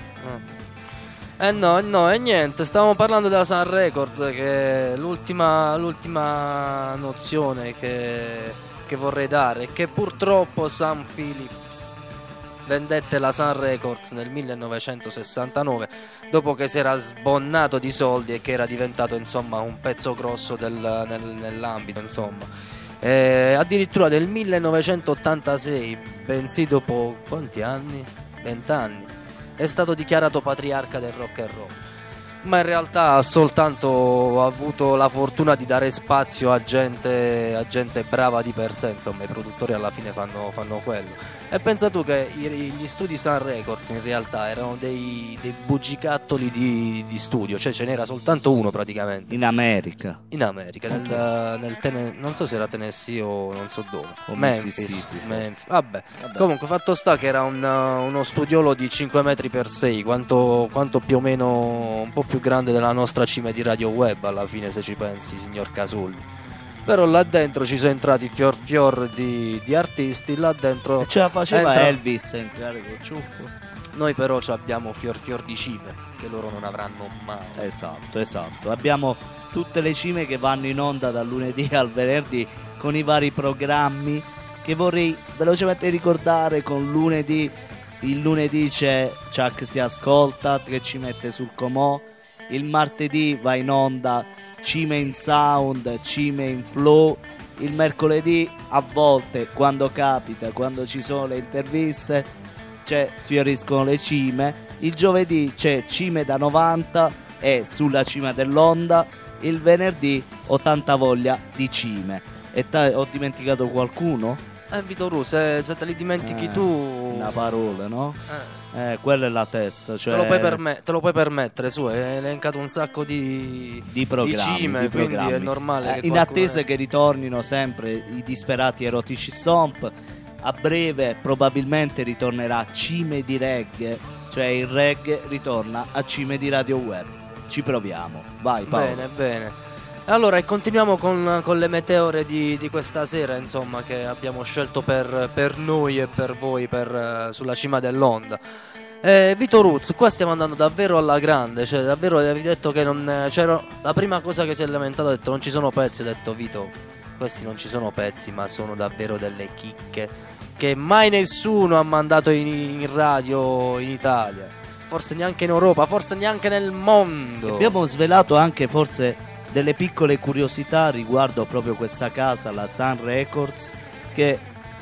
Ah. Eh no, no, e niente, stavamo parlando della Sun Records, che è l'ultima, l'ultima nozione che, che vorrei dare, che purtroppo Sam Phillips vendette la Sun Records nel millenovecentosessantanove dopo che si era sbonnato di soldi e che era diventato insomma un pezzo grosso del, nel- nell'ambito, insomma. Eh, addirittura nel millenovecentottantasei, bensì dopo quanti anni? vent'anni, è stato dichiarato patriarca del rock and roll, ma in realtà ha soltanto avuto la fortuna di dare spazio a gente, a gente brava di per sé, insomma i produttori alla fine fanno, fanno quello. E pensa tu che i- gli studi Sun Records in realtà erano dei, dei bugigattoli di, di studio, cioè ce n'era soltanto uno praticamente In America. in America, nel, nel Tene- non so se era Tennessee o non so dove, O Memphis, Mississippi, forse. Memphis. Vabbè. Vabbè. Comunque fatto sta che era un, uh, uno studiolo di cinque metri per sei, quanto, quanto più o meno un po' più grande della nostra cima di Radio Web alla fine, se ci pensi, signor Casulli. Però là dentro ci sono entrati fior fior di, di artisti, là dentro E ce la faceva entra- Elvis a entrare col ciuffo. noi però ci abbiamo fior fior di cime che loro non avranno mai. Esatto, esatto. Abbiamo tutte le cime che vanno in onda dal lunedì al venerdì con i vari programmi che vorrei velocemente ricordare. Con lunedì, il lunedì c'è Chuck si ascolta che ci mette sul comò. Il martedì va in onda Cime in Sound, Cime in Flow. Il mercoledì a volte, quando capita, quando ci sono le interviste, c'è Sfioriscono le cime. Il giovedì c'è Cime da novanta e Sulla cima dell'onda. Il venerdì ho tanta voglia di cime. E ta- ho dimenticato qualcuno? Eh Vito Ru, se, se te li dimentichi Eh, tu Una parola, no? eh, Eh, quella è la testa, cioè te, lo puoi perme- te lo puoi permettere, su, hai elencato un sacco di, di programmi, cime, di quindi programmi. è normale Eh, che in qualcuno- attesa che ritornino sempre i disperati erotici stomp. A breve probabilmente ritornerà Cime di Reggae, cioè il reggae ritorna a Cime di Radio Web. Ci proviamo, vai Paolo. Bene, bene. Allora, e continuiamo con, con le meteore di, di questa sera, insomma, che abbiamo scelto per, per noi e per voi per, eh, sulla cima dell'onda. Eh, Vito Ruz, qua stiamo andando davvero alla grande, cioè davvero avevi detto che non eh, c'era. La prima cosa che si è lamentato ha detto non ci sono pezzi, ho detto Vito, questi non ci sono pezzi, ma sono davvero delle chicche che mai nessuno ha mandato in, in radio in Italia, forse neanche in Europa, forse neanche nel mondo. Abbiamo svelato anche forse delle piccole curiosità riguardo proprio questa casa, la Sun Records, che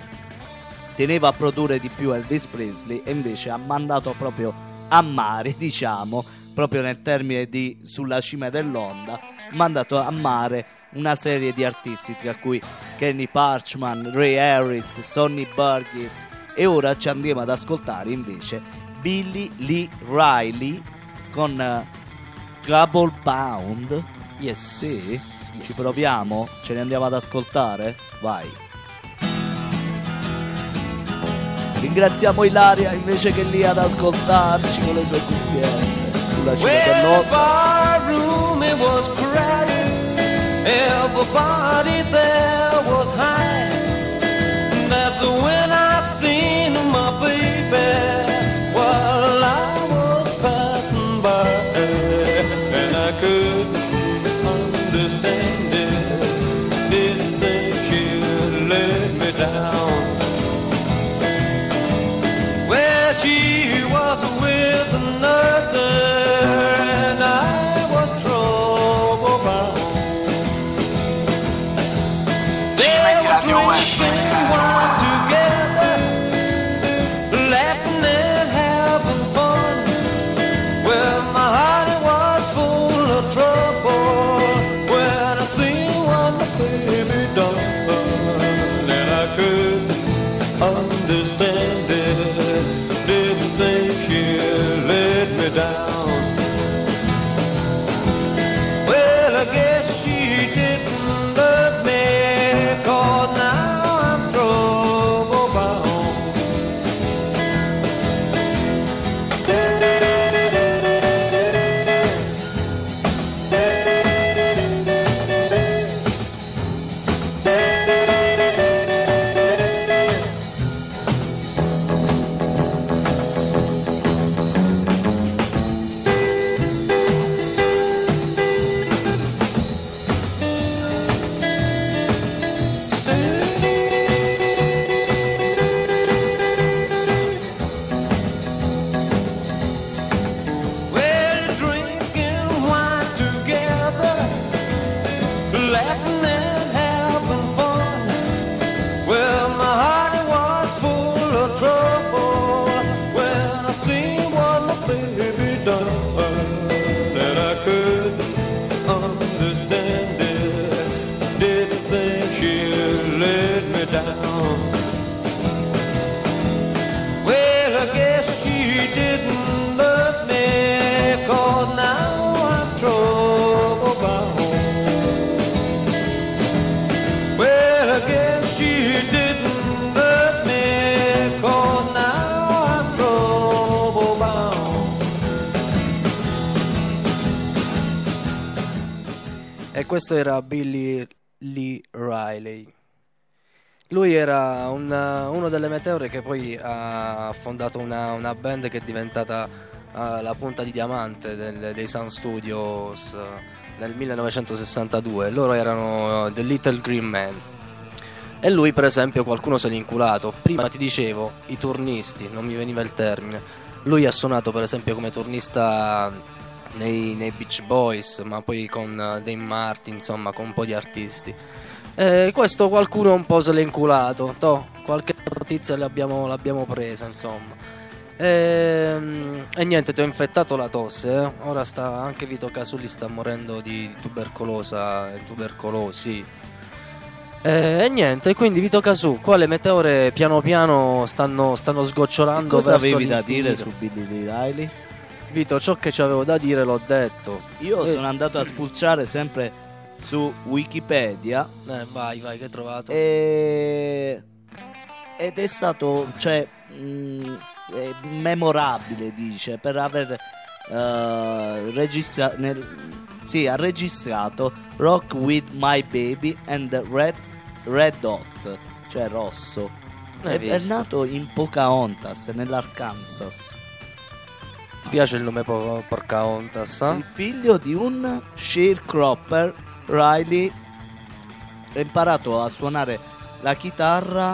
teneva a produrre di più Elvis Presley e invece ha mandato proprio a mare, diciamo, proprio nel termine di Sulla cima dell'onda, ha mandato a mare una serie di artisti tra cui Kenny Parchman, Ray Harris, Sonny Burgess, e ora ci andiamo ad ascoltare invece Billy Lee Riley con eh, Trouble Bound. Yes. Sì? Yes, Ci proviamo? yes, yes. Ce ne andiamo ad ascoltare? Vai. Ringraziamo Ilaria invece che lì ad ascoltarci con le sue cuffiette sulla cima Well, dell'otto. barroom, it was crowded. Everybody there was high. That's when I seen my baby while I was passing by, and I couldn't understand it. Didn't think she'd let me down. Well, she questo era Billy Lee Riley. Lui era un- uno delle Meteore che poi ha fondato una, una band che è diventata eh, la punta di diamante del- dei Sun Studios eh, nel millenovecentosessantadue. Loro erano eh, The Little Green Man. E lui, per esempio, qualcuno se l'è inculato. Prima ti dicevo, i turnisti, non mi veniva il termine. Lui ha suonato, per esempio, come turnista nei, nei Beach Boys, ma poi con eh, Dave Martin, insomma, con un po' di artisti. E questo qualcuno un po' se l'è inculato. Toh, qualche notizia l'abbiamo, l'abbiamo presa, insomma. E, e niente, ti ho infettato la tosse. eh. Ora sta anche Vito Casulli sta morendo di tubercolosa, tubercolosi. E, e niente, quindi Vito Casù, qua le meteore piano piano stanno, stanno sgocciolando Cosa verso avevi da l'infinito. dire su Billy Lee Riley? Vito, ciò che ci avevo da dire l'ho detto. Io Eh. sono andato a spulciare sempre su Wikipedia Eh, vai, vai, che hai trovato? e... ed è stato, cioè, mh, è memorabile, dice, per aver eh, registra- nel- sì, ha registrato Rock with My Baby and Red, Red Hot, cioè rosso. Hai È, è visto? nato in Pocahontas, nell'Arkansas. Ti piace il nome po- Pocahontas? eh? Il figlio di un sharecropper, Riley ha imparato a suonare la chitarra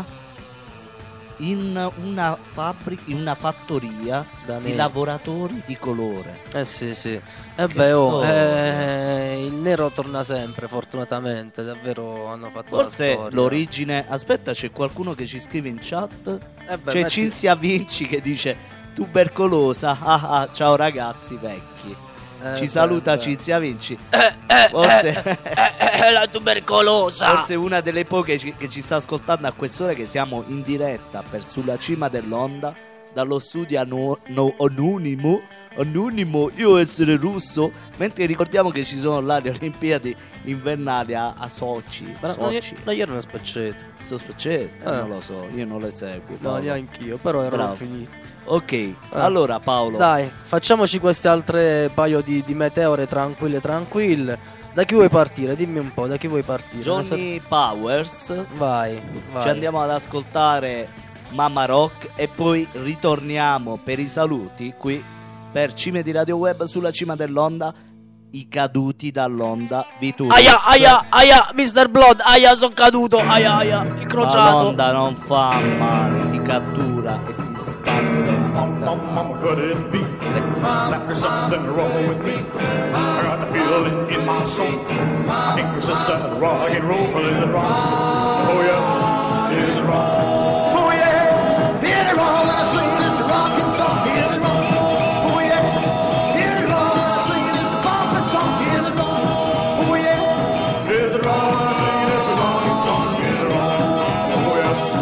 in una fabbrica, in una fattoria Da di nero. lavoratori di colore. Eh sì, sì. E Che beh, oh, storia. eh, il nero torna sempre, fortunatamente. Davvero hanno fatto la Forse storia. l'origine. Aspetta, c'è qualcuno che ci scrive in chat. Eh beh, C'è metti- Cinzia Vinci che dice tubercolosa. Ah, ah, ciao ragazzi vecchi. eh, Ci beh, saluta beh. Cinzia Vinci. Eh, Forse. eh, la tubercolosa. Forse una delle poche ci- che ci sta ascoltando a quest'ora, che siamo in diretta per Sulla Cima dell'Onda dallo studio anu- no- anonimo anonimo io essere russo, mentre ricordiamo che ci sono là le Olimpiadi invernali a, a Sochi. Ma no, io, Sochi. no, io ero una speccetta. So specie- eh, Eh. non lo so, io non le seguo. No, Paolo. neanch'io, però erano Bravo. finiti. Ok, allora Paolo, Dai, facciamoci queste altre paio di, di meteore tranquille tranquille. Da chi vuoi partire? Dimmi un po', da chi vuoi partire? Johnny Powers, Vai, vai. ci andiamo ad ascoltare Mama Rock e poi ritorniamo per i saluti qui per Cime di Radio Web Sulla Cima dell'Onda, i caduti dall'onda Vitus. Aia, aia, aia, mister Blood, aia, sono caduto, aia, aia, Ma incrociato. l'onda non fa male, ti cattura e ti spande in morte. Mama, mama, could it be that there's something wrong with me? I got the feeling in my soul. I think there's just a rock and roll, is it wrong? Oh yeah, is it wrong? Oh yeah, is it wrong when I sing this rockin' song? Is it wrong? Oh yeah, is it wrong when I sing this poppin' song? Is it wrong? Oh yeah, is it wrong when I sing this rockin' song? Is it wrong? Oh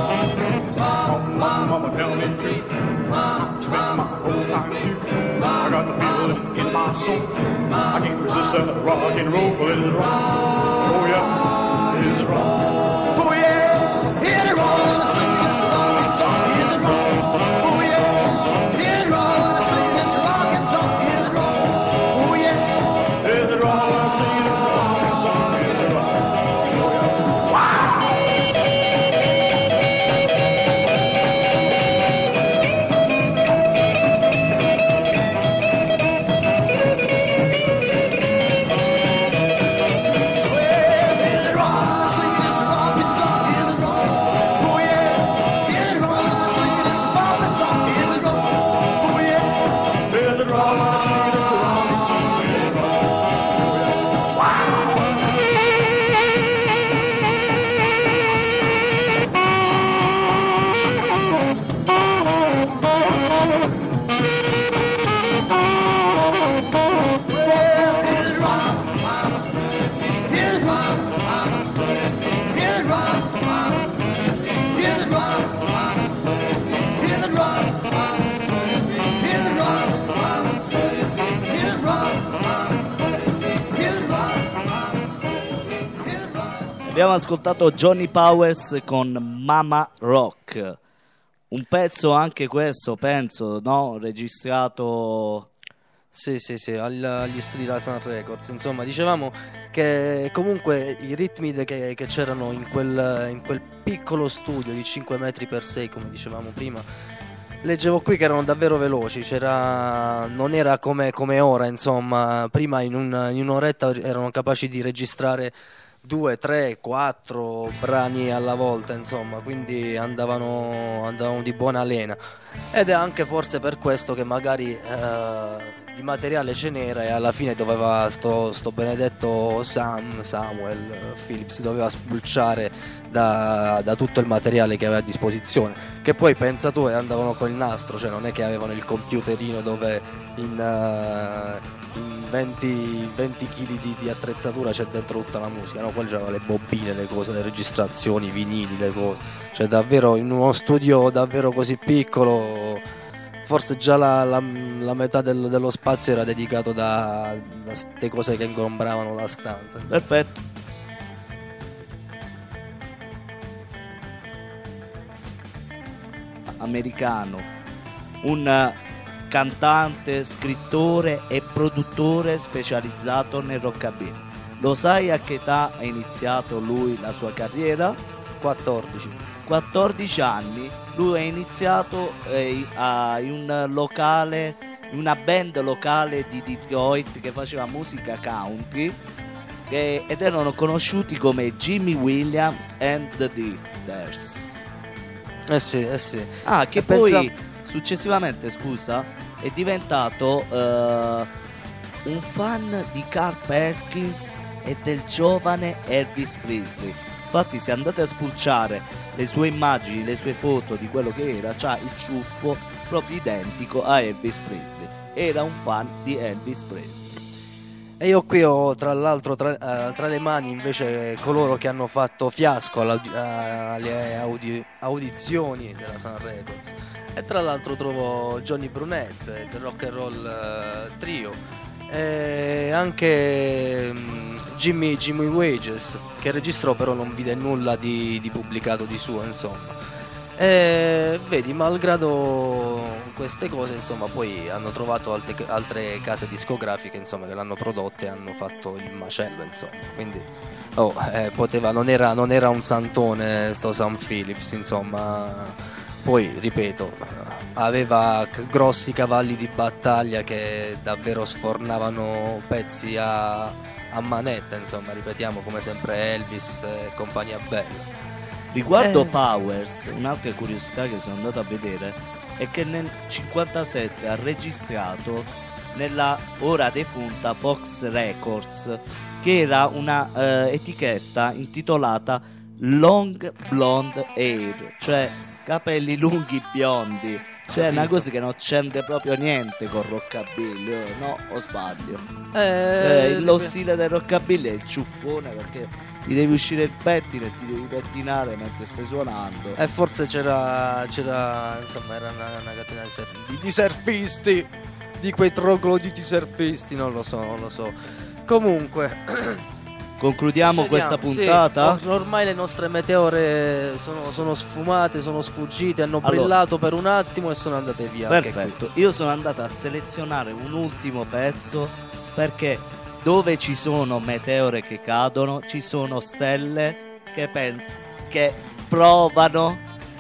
yeah, mama, mama, tell me true. Spend my whole time with you. I got the feeling in my soul. I can't resist that rock and roll. Is it wrong? Oh yeah, is it wrong? Oh yeah, is it wrong when I sing this rockin' song? Is it wrong? Oh yeah, is it wrong when I sing this rockin' song? Is it wrong? Oh yeah, is it wrong when I sing this rockin' song? Is it wrong? Oh yeah, wow. Is it wrong to sing this rockin' song? Is it wrong? Oh yeah. Is it wrong to sing this poppin' song? Is it wrong? Oh yeah. Is it wrong to sing this rockin' song? Is it wrong? Oh yeah. Wow. Is it wrong? Is it wrong? Is it wrong? Is it wrong? Is it wrong? Is it wrong? Is it wrong? Is it wrong? Is it wrong? Abbiamo ascoltato Johnny Powers con Mama Rock, un pezzo anche questo, penso, no? Registrato Sì, sì, sì, al- agli studi della Sun Records. Insomma, dicevamo che comunque i ritmi de- che, che c'erano in quel, in quel piccolo studio di cinque metri per sei, come dicevamo prima, leggevo qui che erano davvero veloci. C'era, non era come, come ora, insomma. Prima in, un- in un'oretta erano capaci di registrare due, tre, quattro brani alla volta, insomma, quindi andavano, andavano di buona lena. Ed è anche forse per questo che magari eh, di materiale ce n'era e alla fine doveva sto, sto benedetto Sam, Samuel eh, Phillips doveva spulciare da, da tutto il materiale che aveva a disposizione, che poi pensa tu e andavano con il nastro, cioè non è che avevano il computerino dove in, eh, in venti, venti chili di, di attrezzatura c'è dentro tutta la musica, no? Poi c'erano le bobine, le cose, le registrazioni, i vinili, le cose, cioè davvero in uno studio davvero così piccolo forse già la, la, la metà del- dello spazio era dedicato da queste cose che ingombravano la stanza, insomma. Perfetto. Americano, un eh, cantante, scrittore e produttore specializzato nel rockabilly. Lo sai a che età ha iniziato lui la sua carriera? quattordici. quattordici anni. Lui ha iniziato eh, a- in un locale, in una band locale di Detroit che faceva musica country che- ed erano conosciuti come Jimmy Williams and the Drifters. Eh sì, eh sì. Ah, che E poi pensa- successivamente, scusa, è diventato eh, un fan di Carl Perkins e del giovane Elvis Presley. Infatti, se andate a spulciare le sue immagini, le sue foto di quello che era, c'ha il ciuffo proprio identico a Elvis Presley. Era un fan di Elvis Presley. E io qui ho tra l'altro tra, eh, tra le mani invece coloro che hanno fatto fiasco all'audi- alle audi- audizioni della Sun Records. E tra l'altro trovo Johnny Brunette eh, del Rock and Roll eh, Trio e anche mm, Jimmy, Jimmy Wages, che registrò però non vide nulla di, di pubblicato di suo, insomma. E vedi, malgrado queste cose, insomma, poi hanno trovato alte- altre case discografiche, insomma, che l'hanno prodotta e hanno fatto il macello, insomma. Quindi, oh, eh, poteva, non era, non era un santone sto Sam Phillips, insomma. Poi, ripeto, aveva c- grossi cavalli di battaglia che davvero sfornavano pezzi a, a manetta, insomma, ripetiamo, come sempre Elvis e compagnia bella. Riguardo Eh. Powers, un'altra curiosità che sono andato a vedere è che nel cinquantasette ha registrato nella ora defunta Fox Records, che era una eh, etichetta intitolata Long Blonde Hair, cioè capelli lunghi biondi, cioè una cosa che non c'entra proprio niente con rockabilly, oh, no? O sbaglio? Eh, lo stile del rockabilly è il ciuffone, perché ti devi uscire il pettine e ti devi pettinare mentre stai suonando. E forse c'era, c'era, insomma, era una, una catena di, surf- di- di surfisti, di quei trogloditi surfisti, non lo so, non lo so. Comunque, Concludiamo questa Vediamo, sì, puntata. or- ormai le nostre meteore sono, sono sfumate, sono sfuggite, hanno Allora. brillato per un attimo e sono andate via. anche Perfetto, io sono andato a selezionare un ultimo pezzo perché dove ci sono meteore che cadono ci sono stelle che, pen- che provano,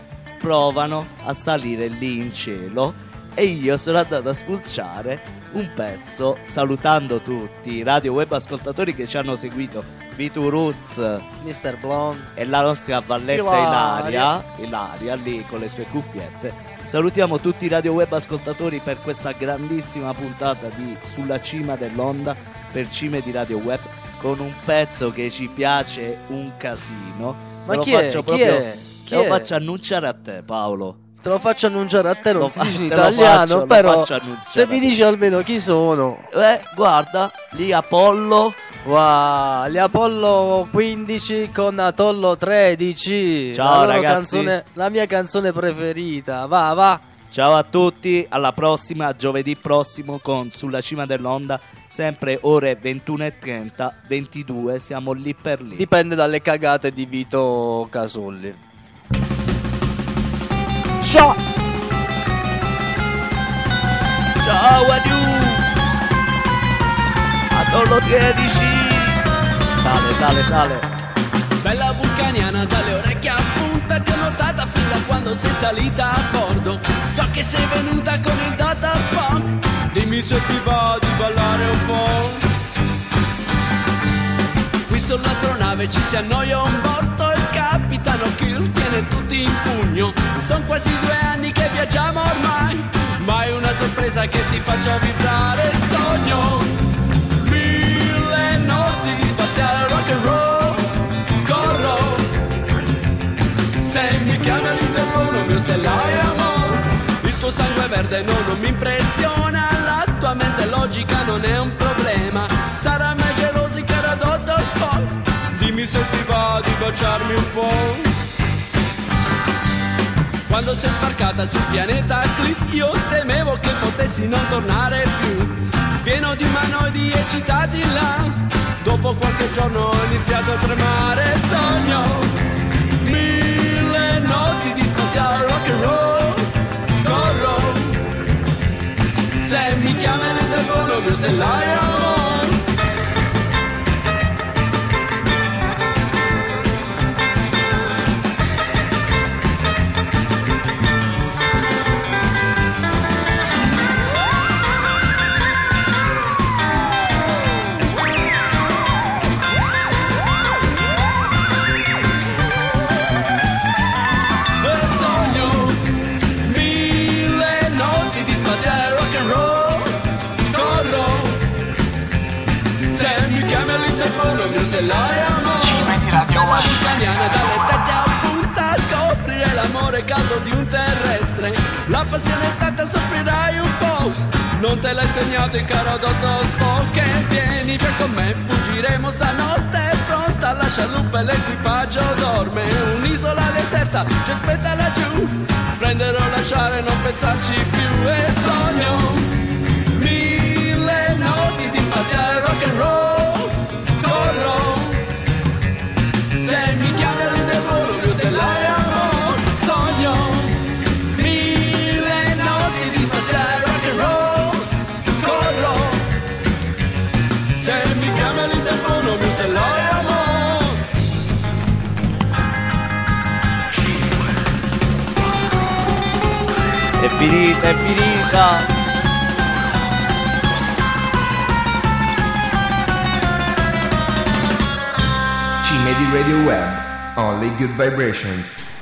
provano a salire lì in cielo, e io sono andato a spulciare un pezzo salutando tutti i radio web ascoltatori che ci hanno seguito, Vitu Roots qui. mister Blonde. e la nostra valletta Ilaria. Ilaria, Ilaria lì con le sue cuffiette. Salutiamo tutti i radio web ascoltatori per questa grandissima puntata di Sulla cima dell'onda per Cime di Radio Web, con un pezzo che ci piace un casino. Ma Te lo chi è? faccio Chi proprio, è? Chi te lo è? faccio annunciare a te, Paolo. Te lo faccio annunciare a te, non Lo si fa- dice in te lo italiano, faccio- lo però faccio annunciare se a mi te. dici almeno chi sono. Eh, guarda, lì Apollo. Wow, gli Apollo quindici con Atollo tredici. Ciao, la loro ragazzi. canzone, la mia canzone preferita. Va, va. Ciao a tutti, alla prossima, giovedì prossimo con Sulla cima dell'onda, sempre ore ventuno e trenta, ventidue, siamo lì per lì. Dipende dalle cagate di Vito Casolli. Ciao. Ciao, adieu! non lo tredici. Sale, sale, sale. Bella vulcaniana dalle orecchie a punta, ti ho notata fin da quando sei salita a bordo. So che sei venuta con il data spawn, dimmi se ti va di ballare un po'. Qui sull'astronave ci si annoia un botto, il capitano Kirk tiene tutti in pugno. Son quasi due anni che viaggiamo ormai, ma è una sorpresa che ti faccia vibrare. Sogno mille notti di spaziale rock and roll. Corro, se mi chiami all'interno mio stellaio amore. Il tuo sangue verde no, non mi impressiona, la tua mente logica non è un problema. Sarà mai gelosi che era doctor Spock, dimmi se ti va di baciarmi un po'. Quando sei sbarcata sul pianeta Cliff io temevo che potessi non tornare più, pieno di umanoidi eccitati là. Dopo qualche giorno ho iniziato a tremare. Sogno mille notti di spaziale rock and roll. Corro, se mi chiama all'interno mio stellaio amore. Cime di Radio Web. Italiana dalle tette a punta, scoprire l'amore caldo di un terrestre. La passione è tanta, soffrirai un po', non te l'hai segnato il caro dottor Spock. E vieni via con me, fuggiremo stanotte, pronta la scialuppa e l'equipaggio dorme. Un'isola deserta ci aspetta laggiù, prendere o lasciare, non pensarci più. E sogno mille notti di spaziale rock and roll. Corro, se mi chiami all'interno mio stellaio amore. Sogno mille notti di spaziale rock and roll. Corro, se mi chiami all'interno mio stellaio amore. È finita, è finita. Cime di Radio Web, only good vibrations.